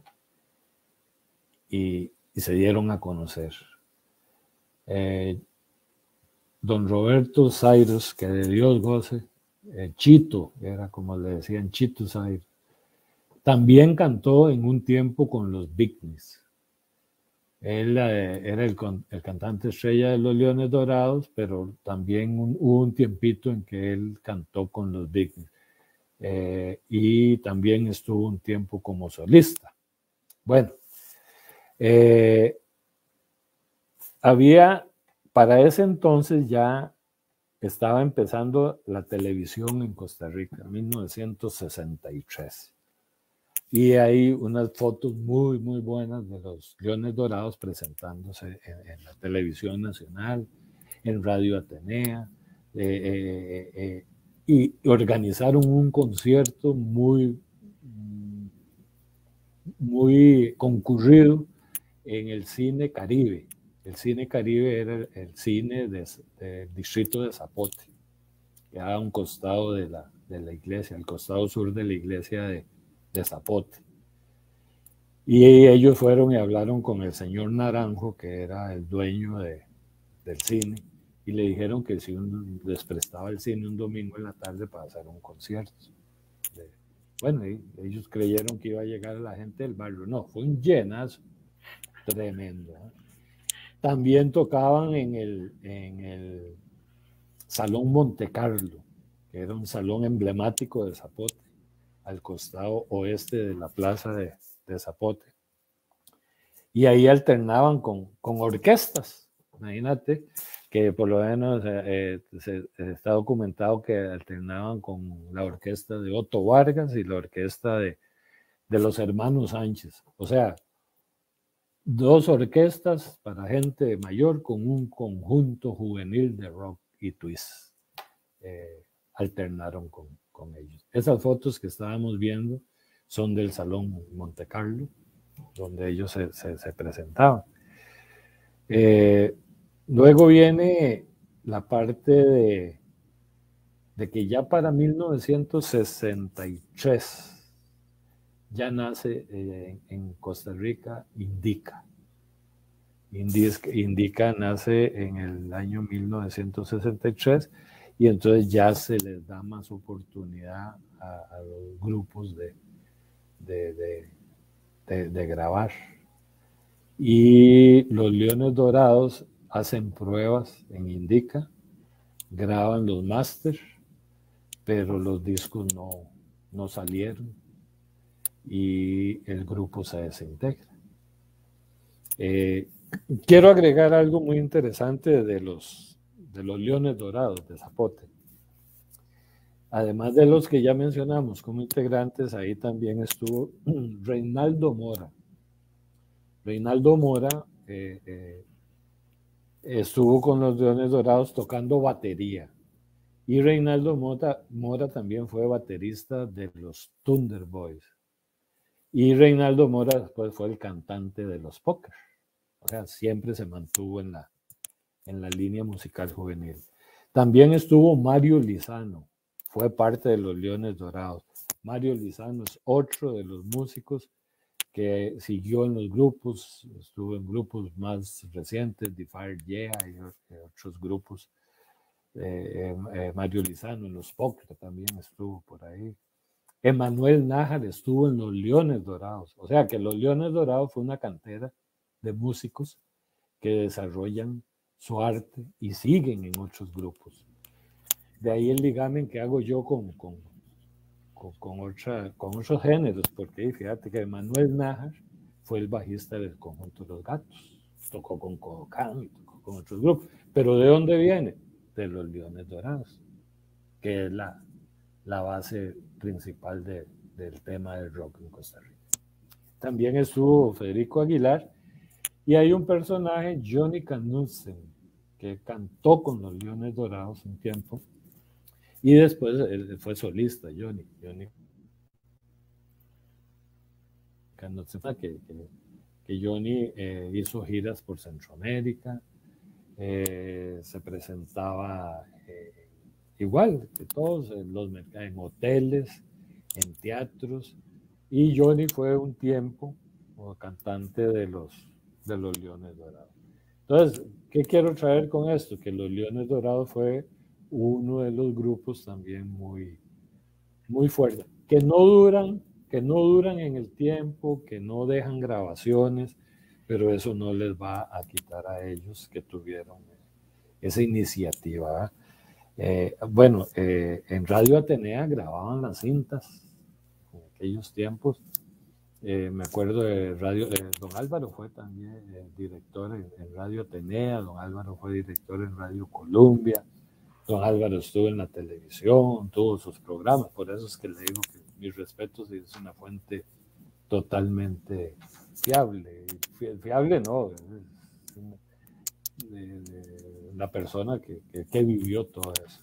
y, y se dieron a conocer. Eh, don Roberto Cyrus, que de Dios goce, eh, Chito, era como le decían, Chito Cyrus, también cantó en un tiempo con los Beatniks. Él eh, era el, el cantante estrella de los Leones Dorados, pero también un, hubo un tiempito en que él cantó con los Beatniks. Eh, y también estuvo un tiempo como solista. Bueno, eh, había, para ese entonces ya estaba empezando la televisión en Costa Rica, en mil novecientos sesenta y tres. Y hay unas fotos muy, muy buenas de los Leones Dorados presentándose en, en la televisión nacional, en Radio Atenea, eh, eh, eh, y organizaron un concierto muy, muy concurrido en el Cine Caribe. El Cine Caribe era el, el cine de, del distrito de Zapote, que era a un costado de la, de la iglesia, al costado sur de la iglesia de de Zapote. Y ellos fueron y hablaron con el señor Naranjo, que era el dueño de, del cine, y le dijeron que si un, les prestaba el cine un domingo en la tarde para hacer un concierto. De, bueno, y ellos creyeron que iba a llegar la gente del barrio. No, fue un llenazo tremendo. ¿eh? También tocaban en el, en el Salón Monte Carlo, que era un salón emblemático de Zapote, al costado oeste de la plaza de, de Zapote. Y ahí alternaban con, con orquestas. Imagínate que por lo menos eh, se, se está documentado que alternaban con la orquesta de Otto Vargas y la orquesta de, de los hermanos Sánchez. O sea, dos orquestas para gente mayor con un conjunto juvenil de rock y twist. Eh, alternaron con con ellos. Esas fotos que estábamos viendo son del Salón Monte Carlo, donde ellos se, se, se presentaban. Eh, luego viene la parte de, de que ya para mil novecientos sesenta y tres ya nace eh, en Costa Rica Indica. Indica. Indica nace en el año mil novecientos sesenta y tres y entonces ya se les da más oportunidad a, a los grupos de, de, de, de, de grabar. Y los Leones Dorados hacen pruebas en Indica, graban los máster, pero los discos no, no salieron y el grupo se desintegra. Eh, quiero agregar algo muy interesante de los, de los Leones Dorados de Zapote. Además de los que ya mencionamos como integrantes, ahí también estuvo Reinaldo Mora. Reinaldo Mora eh, eh, estuvo con los Leones Dorados tocando batería. Y Reinaldo Mora, Mora también fue baterista de los Thunder Boys. Y Reinaldo Mora después fue el cantante de los Poker. O sea, siempre se mantuvo en la, en la línea musical juvenil. También estuvo Mario Lizano, fue parte de los Leones Dorados. Mario Lizano es otro de los músicos que siguió en los grupos, estuvo en grupos más recientes, The Fire Yeah y otros grupos. Eh, eh, Mario Lizano en los Poker también estuvo por ahí. Emanuel Nájar estuvo en los Leones Dorados. O sea que los Leones Dorados fue una cantera de músicos que desarrollan su arte y siguen en otros grupos. De ahí el ligamen que hago yo con, con, con, con, otra, con otros géneros, porque fíjate que Emanuel Nájar fue el bajista del Conjunto Los Gatos, tocó con Codocán y tocó con otros grupos. Pero ¿de dónde viene? De los Leones Dorados, que es la, la base principal de, del tema del rock en Costa Rica. También estuvo Federico Aguilar y hay un personaje, Johnny Knudsen, que cantó con los Leones Dorados un tiempo y después él fue solista, Johnny. Johnny Knudsen, que, que, que Johnny eh, hizo giras por Centroamérica, eh, se presentaba eh, igual que todos en los mercados, en hoteles, en teatros, y Johnny fue un tiempo como cantante de los, de los Leones Dorados. Entonces, ¿qué quiero traer con esto? Que los Leones Dorados fue uno de los grupos también muy, muy fuerte, que no duran, que no duran en el tiempo, que no dejan grabaciones, pero eso no les va a quitar a ellos que tuvieron esa iniciativa. Eh, bueno, eh, en Radio Atenea grababan las cintas en aquellos tiempos. Eh, me acuerdo de Radio, eh, don Álvaro fue también eh, director en, en Radio Atenea, don Álvaro fue director en Radio Colombia, don Álvaro estuvo en la televisión, tuvo sus programas, por eso es que le digo que mis respetos, es una fuente totalmente fiable. Fiable no, es una, de, de la persona que, que, que vivió todo eso.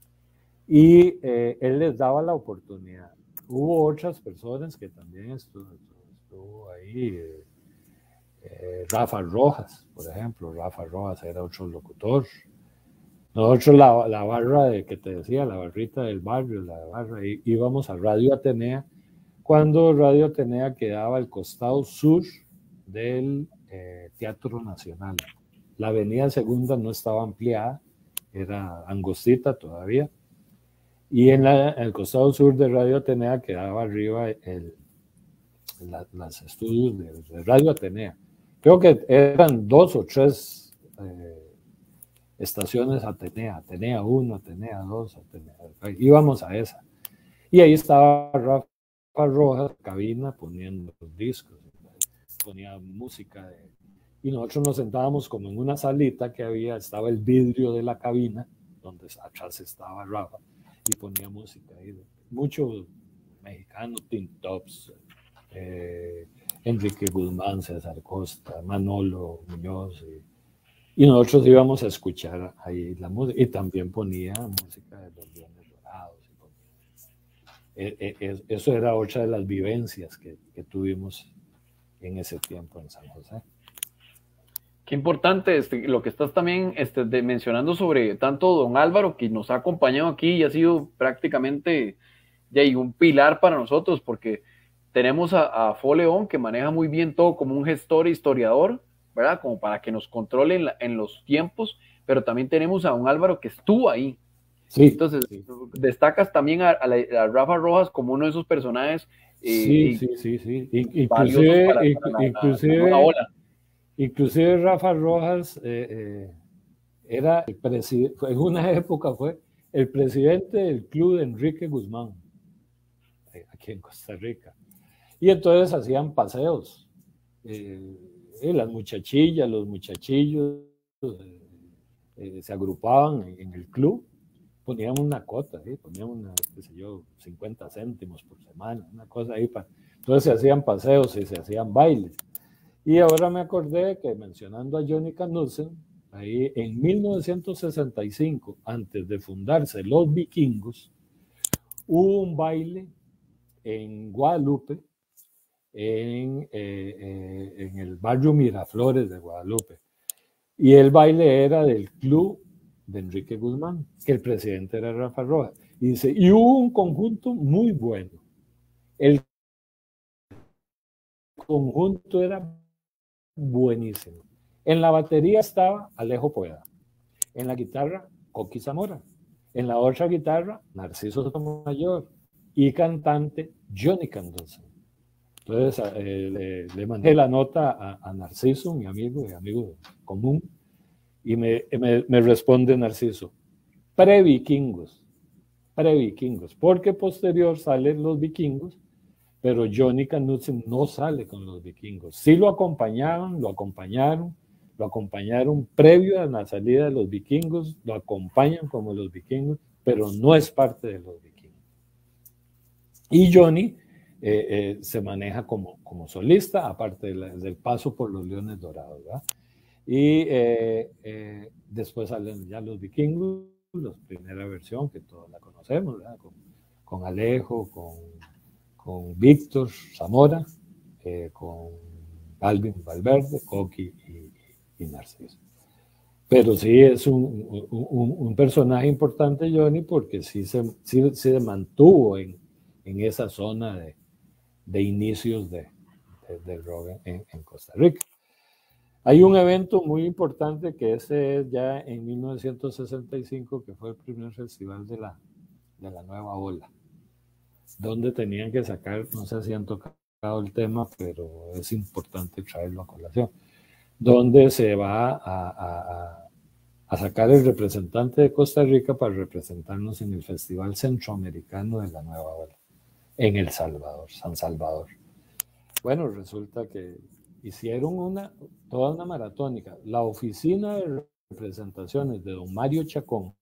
Y eh, él les daba la oportunidad. Hubo otras personas que también estuvo, estuvo ahí, eh, eh, Rafa Rojas, por ejemplo. Rafa Rojas era otro locutor. Nosotros la, la barra de que te decía, la barrita del barrio, la barra, y, íbamos a Radio Atenea, cuando Radio Atenea quedaba al costado sur del eh, Teatro Nacional. La avenida Segunda no estaba ampliada, era angostita todavía, y en, la, en el costado sur de Radio Atenea quedaba arriba el, la, los estudios de, de Radio Atenea. Creo que eran dos o tres eh, estaciones Atenea, Atenea uno, Atenea dos, Atenea, íbamos a esa. Y ahí estaba Rafa Rojas, cabina, poniendo los discos, ponía música de, y nosotros nos sentábamos como en una salita que había, estaba el vidrio de la cabina, donde atrás estaba Rafa, y ponía música ahí, muchos mexicanos, Tim Tops, eh, Enrique Guzmán, César Costa, Manolo Muñoz, y, y nosotros íbamos a escuchar ahí la música, y también ponía música de los Leones Dorados. Eh, eh, eso era otra de las vivencias que, que tuvimos en ese tiempo en San José. Qué importante este, lo que estás también este, de, mencionando sobre tanto don Álvaro, que nos ha acompañado aquí y ha sido prácticamente ya, y un pilar para nosotros, porque tenemos a, a Fo León, que maneja muy bien todo como un gestor e historiador, ¿verdad? Como para que nos controle en, la, en los tiempos, pero también tenemos a don Álvaro que estuvo ahí. Sí, Entonces, sí. destacas también a, a, la, a Rafa Rojas como uno de esos personajes eh, Sí, sí, sí, sí. In- valiosos Inclusive, para, inc- para la, la, la nueva inclusive, ola. inclusive Rafa Rojas eh, eh, era el presidente, en una época fue el presidente del club de Enrique Guzmán, eh, aquí en Costa Rica. Y entonces hacían paseos. Eh, eh, las muchachillas, los muchachillos eh, eh, se agrupaban en, en el club, ponían una cuota, ¿sí? Ponían una, qué sé yo, cincuenta céntimos por semana, una cosa ahí. Para... Entonces se hacían paseos y se hacían bailes. Y ahora me acordé que mencionando a Johnny Knudsen, ahí en mil novecientos sesenta y cinco, antes de fundarse los Vikingos, hubo un baile en Guadalupe, en, eh, eh, en el barrio Miraflores de Guadalupe. Y el baile era del club de Enrique Guzmán, que el presidente era Rafa Rojas. Y dice, y hubo un conjunto muy bueno. El conjunto era buenísimo. En la batería estaba Alejo Poeda. En la guitarra, Coqui Zamora. En la otra guitarra, Narciso Sotomayor. Y cantante, Johnny Knudsen. Entonces eh, le, le, mandé la nota a, a Narciso, mi amigo, mi amigo común, y me, me, me responde Narciso, pre-vikingos, pre-vikingos, porque posterior salen los vikingos, pero Johnny Knudsen no sale con los vikingos. Sí lo acompañaban, lo acompañaron, lo acompañaron previo a la salida de los vikingos, lo acompañan como los vikingos, pero no es parte de los vikingos. Y Johnny eh, eh, se maneja como, como solista, aparte de la, del paso por los Leones Dorados, ¿verdad? Y eh, eh, después salen ya los vikingos, la primera versión que todos la conocemos, ¿verdad? Con, con Alejo, con, con Víctor Zamora, eh, con Alvin Valverde, Coqui y, y Narciso. Pero sí es un, un, un personaje importante, Johnny, porque sí se, sí, se mantuvo en, en esa zona de, de inicios de, de, de rock en, en Costa Rica. Hay un evento muy importante que ese es ya en mil novecientos sesenta y cinco, que fue el primer festival de la, de la nueva ola, donde tenían que sacar, no sé si han tocado el tema, pero es importante traerlo a colación, donde se va a, a, a sacar el representante de Costa Rica para representarnos en el Festival Centroamericano de la Nueva Ola, en El Salvador, San Salvador. Bueno, resulta que hicieron una, toda una maratónica. La oficina de representaciones de don Mario Chacón,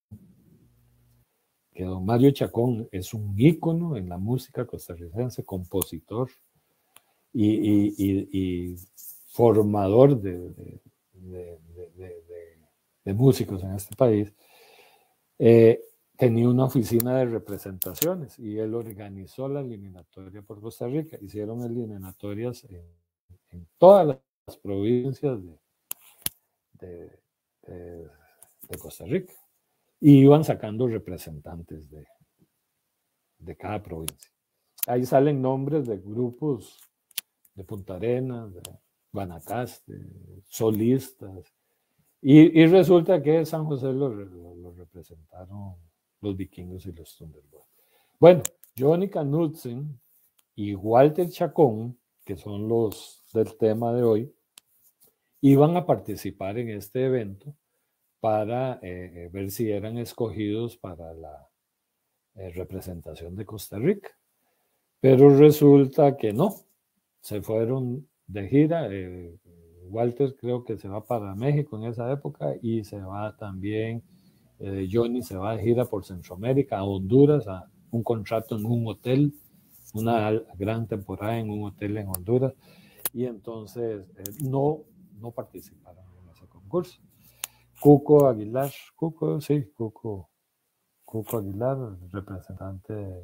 que don Mario Chacón es un ícono en la música costarricense, compositor y, y, y, y formador de, de, de, de, de, de músicos en este país, eh, tenía una oficina de representaciones y él organizó la eliminatoria por Costa Rica. Hicieron eliminatorias en, en todas las provincias de, de, de, de Costa Rica y iban sacando representantes de, de cada provincia. Ahí salen nombres de grupos de Punta Arenas, de Guanacaste, solistas, y, y resulta que San José lo, lo, lo representaron los vikingos y los Thunderbirds. Bueno, Johnny Knudsen y Walter Chacón, que son los del tema de hoy, iban a participar en este evento para eh, ver si eran escogidos para la eh, representación de Costa Rica. Pero resulta que no, se fueron de gira. Eh, Walter creo que se va para México en esa época y se va también, eh, Johnny se va de gira por Centroamérica, a Honduras, a un contrato en un hotel, una gran temporada en un hotel en Honduras, y entonces eh, no, no participaron en ese concurso. Cuco Aguilar, Cuco, sí, Cuco, Cuco Aguilar, representante de,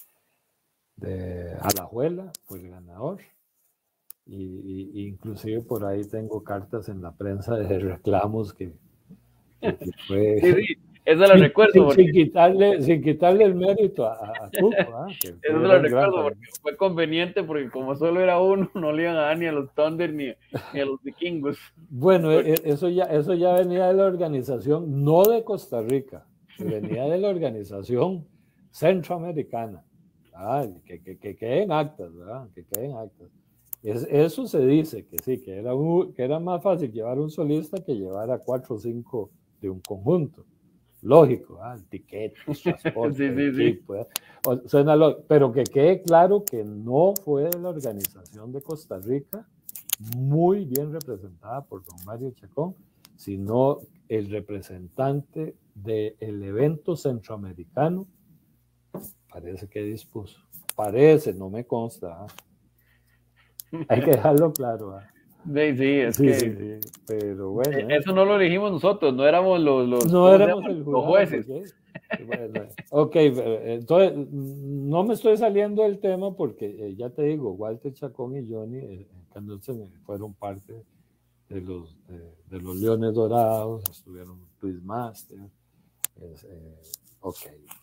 de Alajuela, fue el ganador. Y, y inclusive por ahí tengo cartas en la prensa de reclamos que, que, que fue... Sí, sí, eso lo sin, recuerdo. Sin, porque... sin, quitarle, sin quitarle el mérito a, a Cuco. ¿eh? Que, eso lo recuerdo porque fue conveniente, porque como solo era uno, no le iban a dar ni a los Thunder ni, ni a los vikingos. Bueno, eso ya, eso ya venía de la organización, no de Costa Rica. venía de la organización centroamericana. Ah, que, que, que queden actas, ¿verdad? Que queden actas. Es, eso se dice, que sí, que era, un, que era más fácil llevar un solista que llevar a cuatro o cinco de un conjunto. Lógico, ¿ah? Tiquetes, transporte, sí, sí, equipo, ¿eh? O, suena lógico, pero que quede claro que no fue de la organización de Costa Rica, muy bien representada por don Mario Chacón, sino el representante del evento centroamericano, parece que dispuso, parece, no me consta, ¿eh? Hay que dejarlo claro. ¿eh? Sí, sí, es sí, que sí, sí, pero bueno. ¿eh? Eso no lo elegimos nosotros, no éramos los, los, no éramos el jurado, los jueces. Okay. Bueno, ok, entonces no me estoy saliendo del tema porque eh, ya te digo, Walter Chacón y Johnny eh, fueron parte de los, eh, de los Leones Dorados, estuvieron Twistmaster. Eh, ok.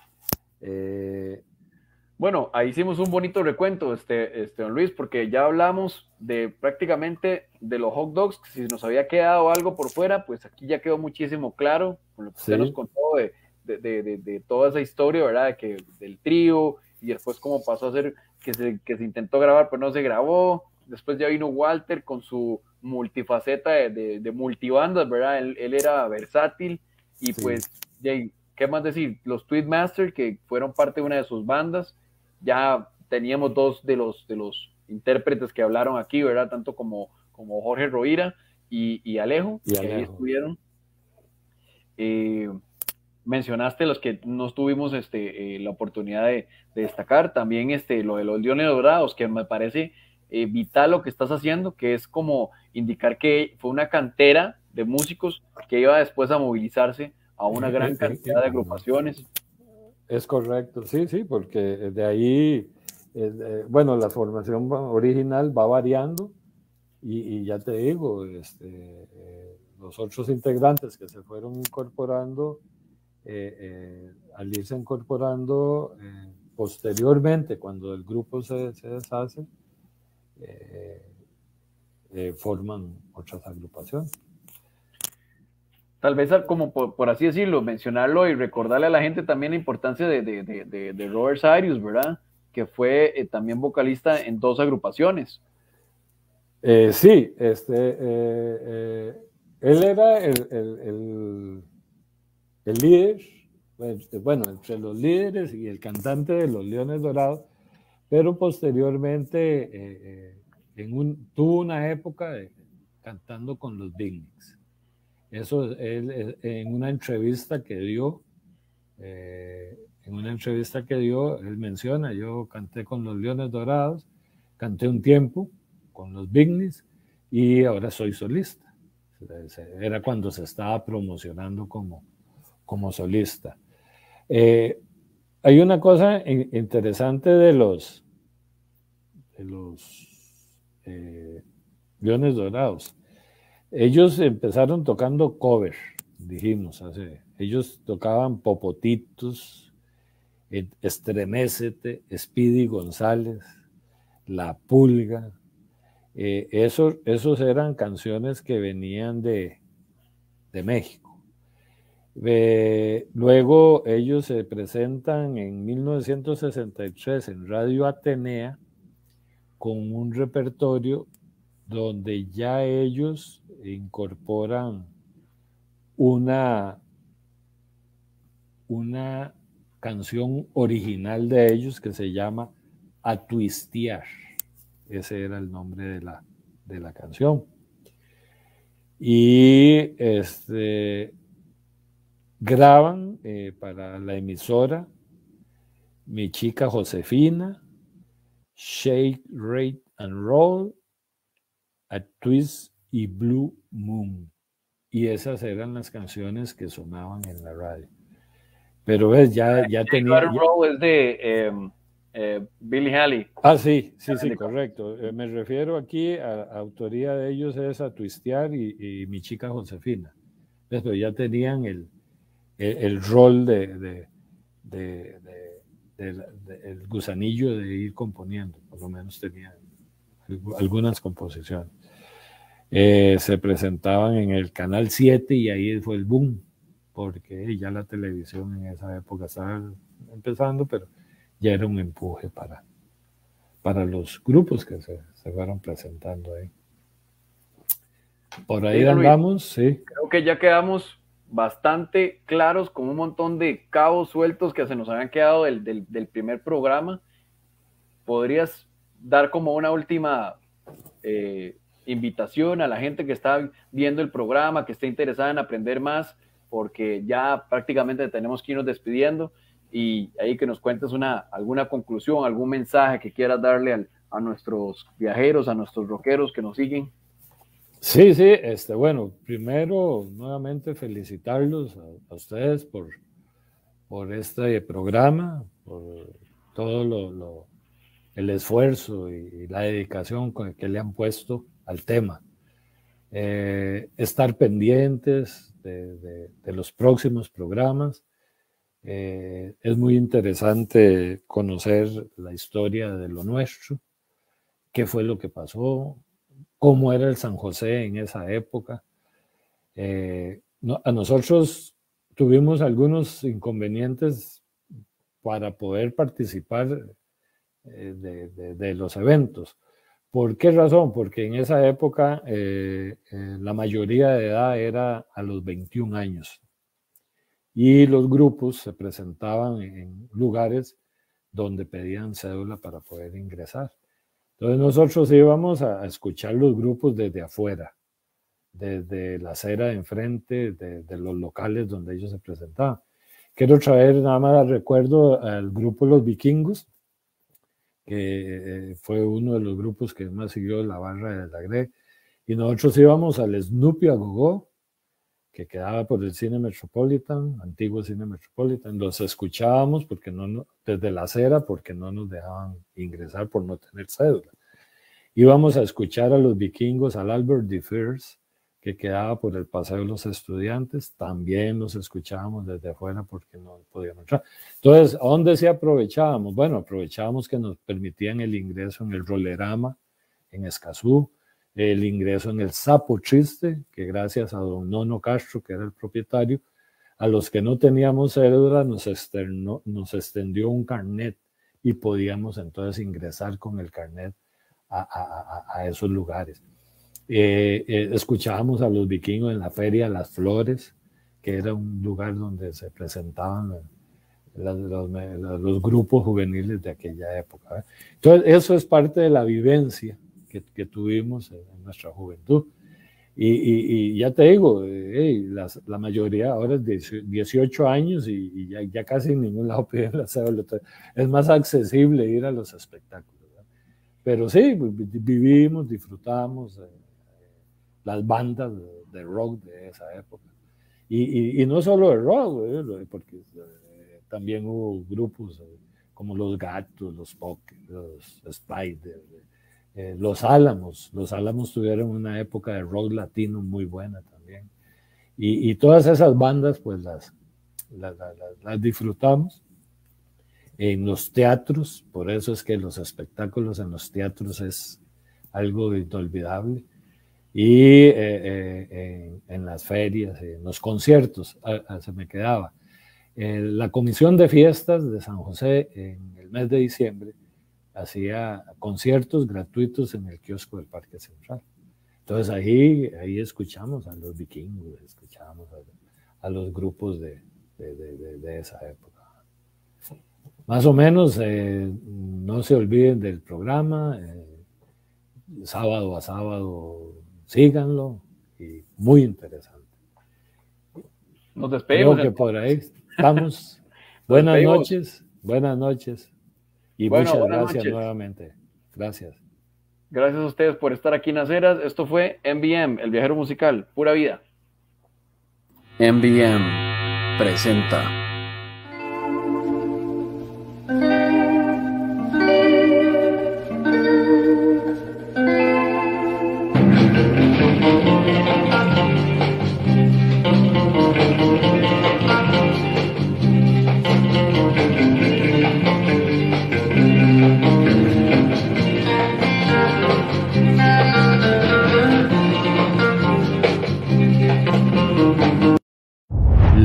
Eh, bueno, ahí hicimos un bonito recuento, este, este, don Luis, porque ya hablamos de prácticamente de los hot dogs, que si nos había quedado algo por fuera, pues aquí ya quedó muchísimo claro, con lo que usted sí. nos contó de, de, de, de, de toda esa historia, ¿verdad? Que, del trío, y después cómo pasó a ser, que se, que se intentó grabar, pero no se grabó. Después ya vino Walter con su multifaceta de, de, de multibandas, ¿verdad? Él, él era versátil, y sí. pues, ya, ¿qué más decir? Los Tweetmaster, que fueron parte de una de sus bandas. Ya teníamos dos de los, de los intérpretes que hablaron aquí, ¿verdad? Tanto como, como Jorge Roira y, y Alejo, y que Alejo. ahí estuvieron. Eh, mencionaste los que no tuvimos este, eh, la oportunidad de, de destacar. También este, lo de los Leones Dorados, que me parece eh, vital lo que estás haciendo, que es como indicar que fue una cantera de músicos que iba después a movilizarse a una gran cantidad de agrupaciones. Es correcto, sí, sí, porque de ahí, eh, bueno, la formación original va variando y, y ya te digo, este, eh, los otros integrantes que se fueron incorporando, eh, eh, al irse incorporando eh, posteriormente, cuando el grupo se, se deshace, eh, eh, forman otras agrupaciones. Tal vez como por, por así decirlo, mencionarlo y recordarle a la gente también la importancia de, de, de, de Robert Sirius, ¿verdad? Que fue eh, también vocalista en dos agrupaciones. Eh, sí, este, eh, eh, él era el, el, el, el líder, bueno, entre los líderes y el cantante de los Leones Dorados, pero posteriormente eh, eh, en un, tuvo una época de, cantando con los Beatniks. Eso él, en una entrevista que dio, eh, en una entrevista que dio, él menciona, yo canté con los Leones Dorados, canté un tiempo con los Beatniks y ahora soy solista. Era cuando se estaba promocionando como, como solista. Eh, hay una cosa interesante de los, de los eh, Leones Dorados. Ellos empezaron tocando cover, dijimos, hace, ellos tocaban Popotitos, Estremécete, Speedy González, La Pulga. Eh, esos, esos eran canciones que venían de, de México. Eh, luego ellos se presentan en mil novecientos sesenta y tres en Radio Atenea con un repertorio donde ya ellos incorporan una, una canción original de ellos que se llama A Twistear. Ese era el nombre de la, de la canción. Y este, graban eh, para la emisora Mi Chica Josefina, Shake, Rate and Roll, A Twist y Blue Moon. Y esas eran las canciones que sonaban en la radio. Pero ves, ya, ya tenía... Ya... Roll es de eh, eh, Billy Haley. Ah, sí, sí, sí, correcto. Eh, me refiero aquí a, a autoría de ellos es A Twistear y, y Mi Chica Josefina. ¿Ves? Pero ya tenían el, el, el rol de, de, de, de, de, de el gusanillo de ir componiendo. Por lo menos tenían algunas composiciones. Eh, se presentaban en el Canal siete y ahí fue el boom, porque ya la televisión en esa época estaba empezando, pero ya era un empuje para, para los grupos que se, se fueron presentando ahí. Por ahí sí, andamos, sí. Creo que ya quedamos bastante claros con un montón de cabos sueltos que se nos habían quedado del, del, del primer programa. ¿Podrías dar como una última eh, invitación a la gente que está viendo el programa, que esté interesada en aprender más, porque ya prácticamente tenemos que irnos despidiendo, y ahí que nos cuentes una, alguna conclusión, algún mensaje que quieras darle al, a nuestros viajeros, a nuestros rockeros que nos siguen? Sí, sí, este, bueno, primero nuevamente felicitarlos a, a ustedes por, por este programa, por todo lo, lo, el esfuerzo y, y la dedicación con que le han puesto al tema. Eh, estar pendientes de, de, de los próximos programas. Eh, es muy interesante conocer la historia de lo nuestro, qué fue lo que pasó, cómo era el San José en esa época. Eh, no, a nosotros tuvimos algunos inconvenientes para poder participar eh, de, de, de los eventos. ¿Por qué razón? Porque en esa época eh, eh, la mayoría de edad era a los veintiún años y los grupos se presentaban en lugares donde pedían cédula para poder ingresar. Entonces nosotros íbamos a escuchar los grupos desde afuera, desde la acera de enfrente, de, de los locales donde ellos se presentaban. Quiero traer nada más recuerdo al grupo Los Vikingos, que fue uno de los grupos que más siguió la barra de la Greg, y nosotros íbamos al Snoopy a Gogó, que quedaba por el Cine Metropolitan, antiguo Cine Metropolitan. Los escuchábamos porque no, desde la acera, porque no nos dejaban ingresar por no tener cédula. Íbamos a escuchar a Los Vikingos, al Albert de Fierce, que quedaba por el Paseo de los Estudiantes. También los escuchábamos desde afuera porque no podíamos entrar. Entonces, ¿a dónde sí aprovechábamos? Bueno, aprovechábamos que nos permitían el ingreso en el Rolerama, en Escazú, el ingreso en el Sapo Triste, que gracias a don Nono Castro, que era el propietario, a los que no teníamos cédula nos, externó, nos extendió un carnet y podíamos entonces ingresar con el carnet a, a, a esos lugares. Eh, eh, escuchábamos a Los Vikingos en la Feria Las Flores, que era un lugar donde se presentaban los, los, los grupos juveniles de aquella época, ¿eh? Entonces eso es parte de la vivencia que, que tuvimos en nuestra juventud. Y, y, y ya te digo, hey, las, la mayoría ahora es dieciocho años y, y ya, ya casi en ningún lado piden la cédula. Es más accesible ir a los espectáculos, ¿verdad? Pero sí, vivimos, disfrutamos eh, las bandas de, de rock de esa época. Y, y, y no solo de rock, ¿verdad? Porque eh, también hubo grupos eh, como Los Gatos, Los Pocket, los Spider, Eh, los Álamos, los Álamos tuvieron una época de rock latino muy buena también. Y, y todas esas bandas, pues las, las, las, las disfrutamos en los teatros. Por eso es que los espectáculos en los teatros es algo inolvidable. Y eh, eh, en, en las ferias, en los conciertos, a, a, se me quedaba. Eh, la Comisión de Fiestas de San José en el mes de diciembre hacía conciertos gratuitos en el kiosco del Parque Central. Entonces ahí, ahí escuchamos a Los Vikingos, escuchamos a, a los grupos de, de, de, de esa época. Más o menos, eh, no se olviden del programa, eh, sábado a sábado, síganlo, y muy interesante. Nos despedimos. Creo que por ahí estamos. Buenas noches, buenas noches. Y bueno, muchas gracias noches. Nuevamente. Gracias. Gracias a ustedes por estar aquí en Aceras. Esto fue M V M, el viajero musical, pura vida. M V M presenta.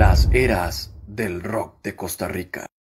Las eras del rock de Costa Rica.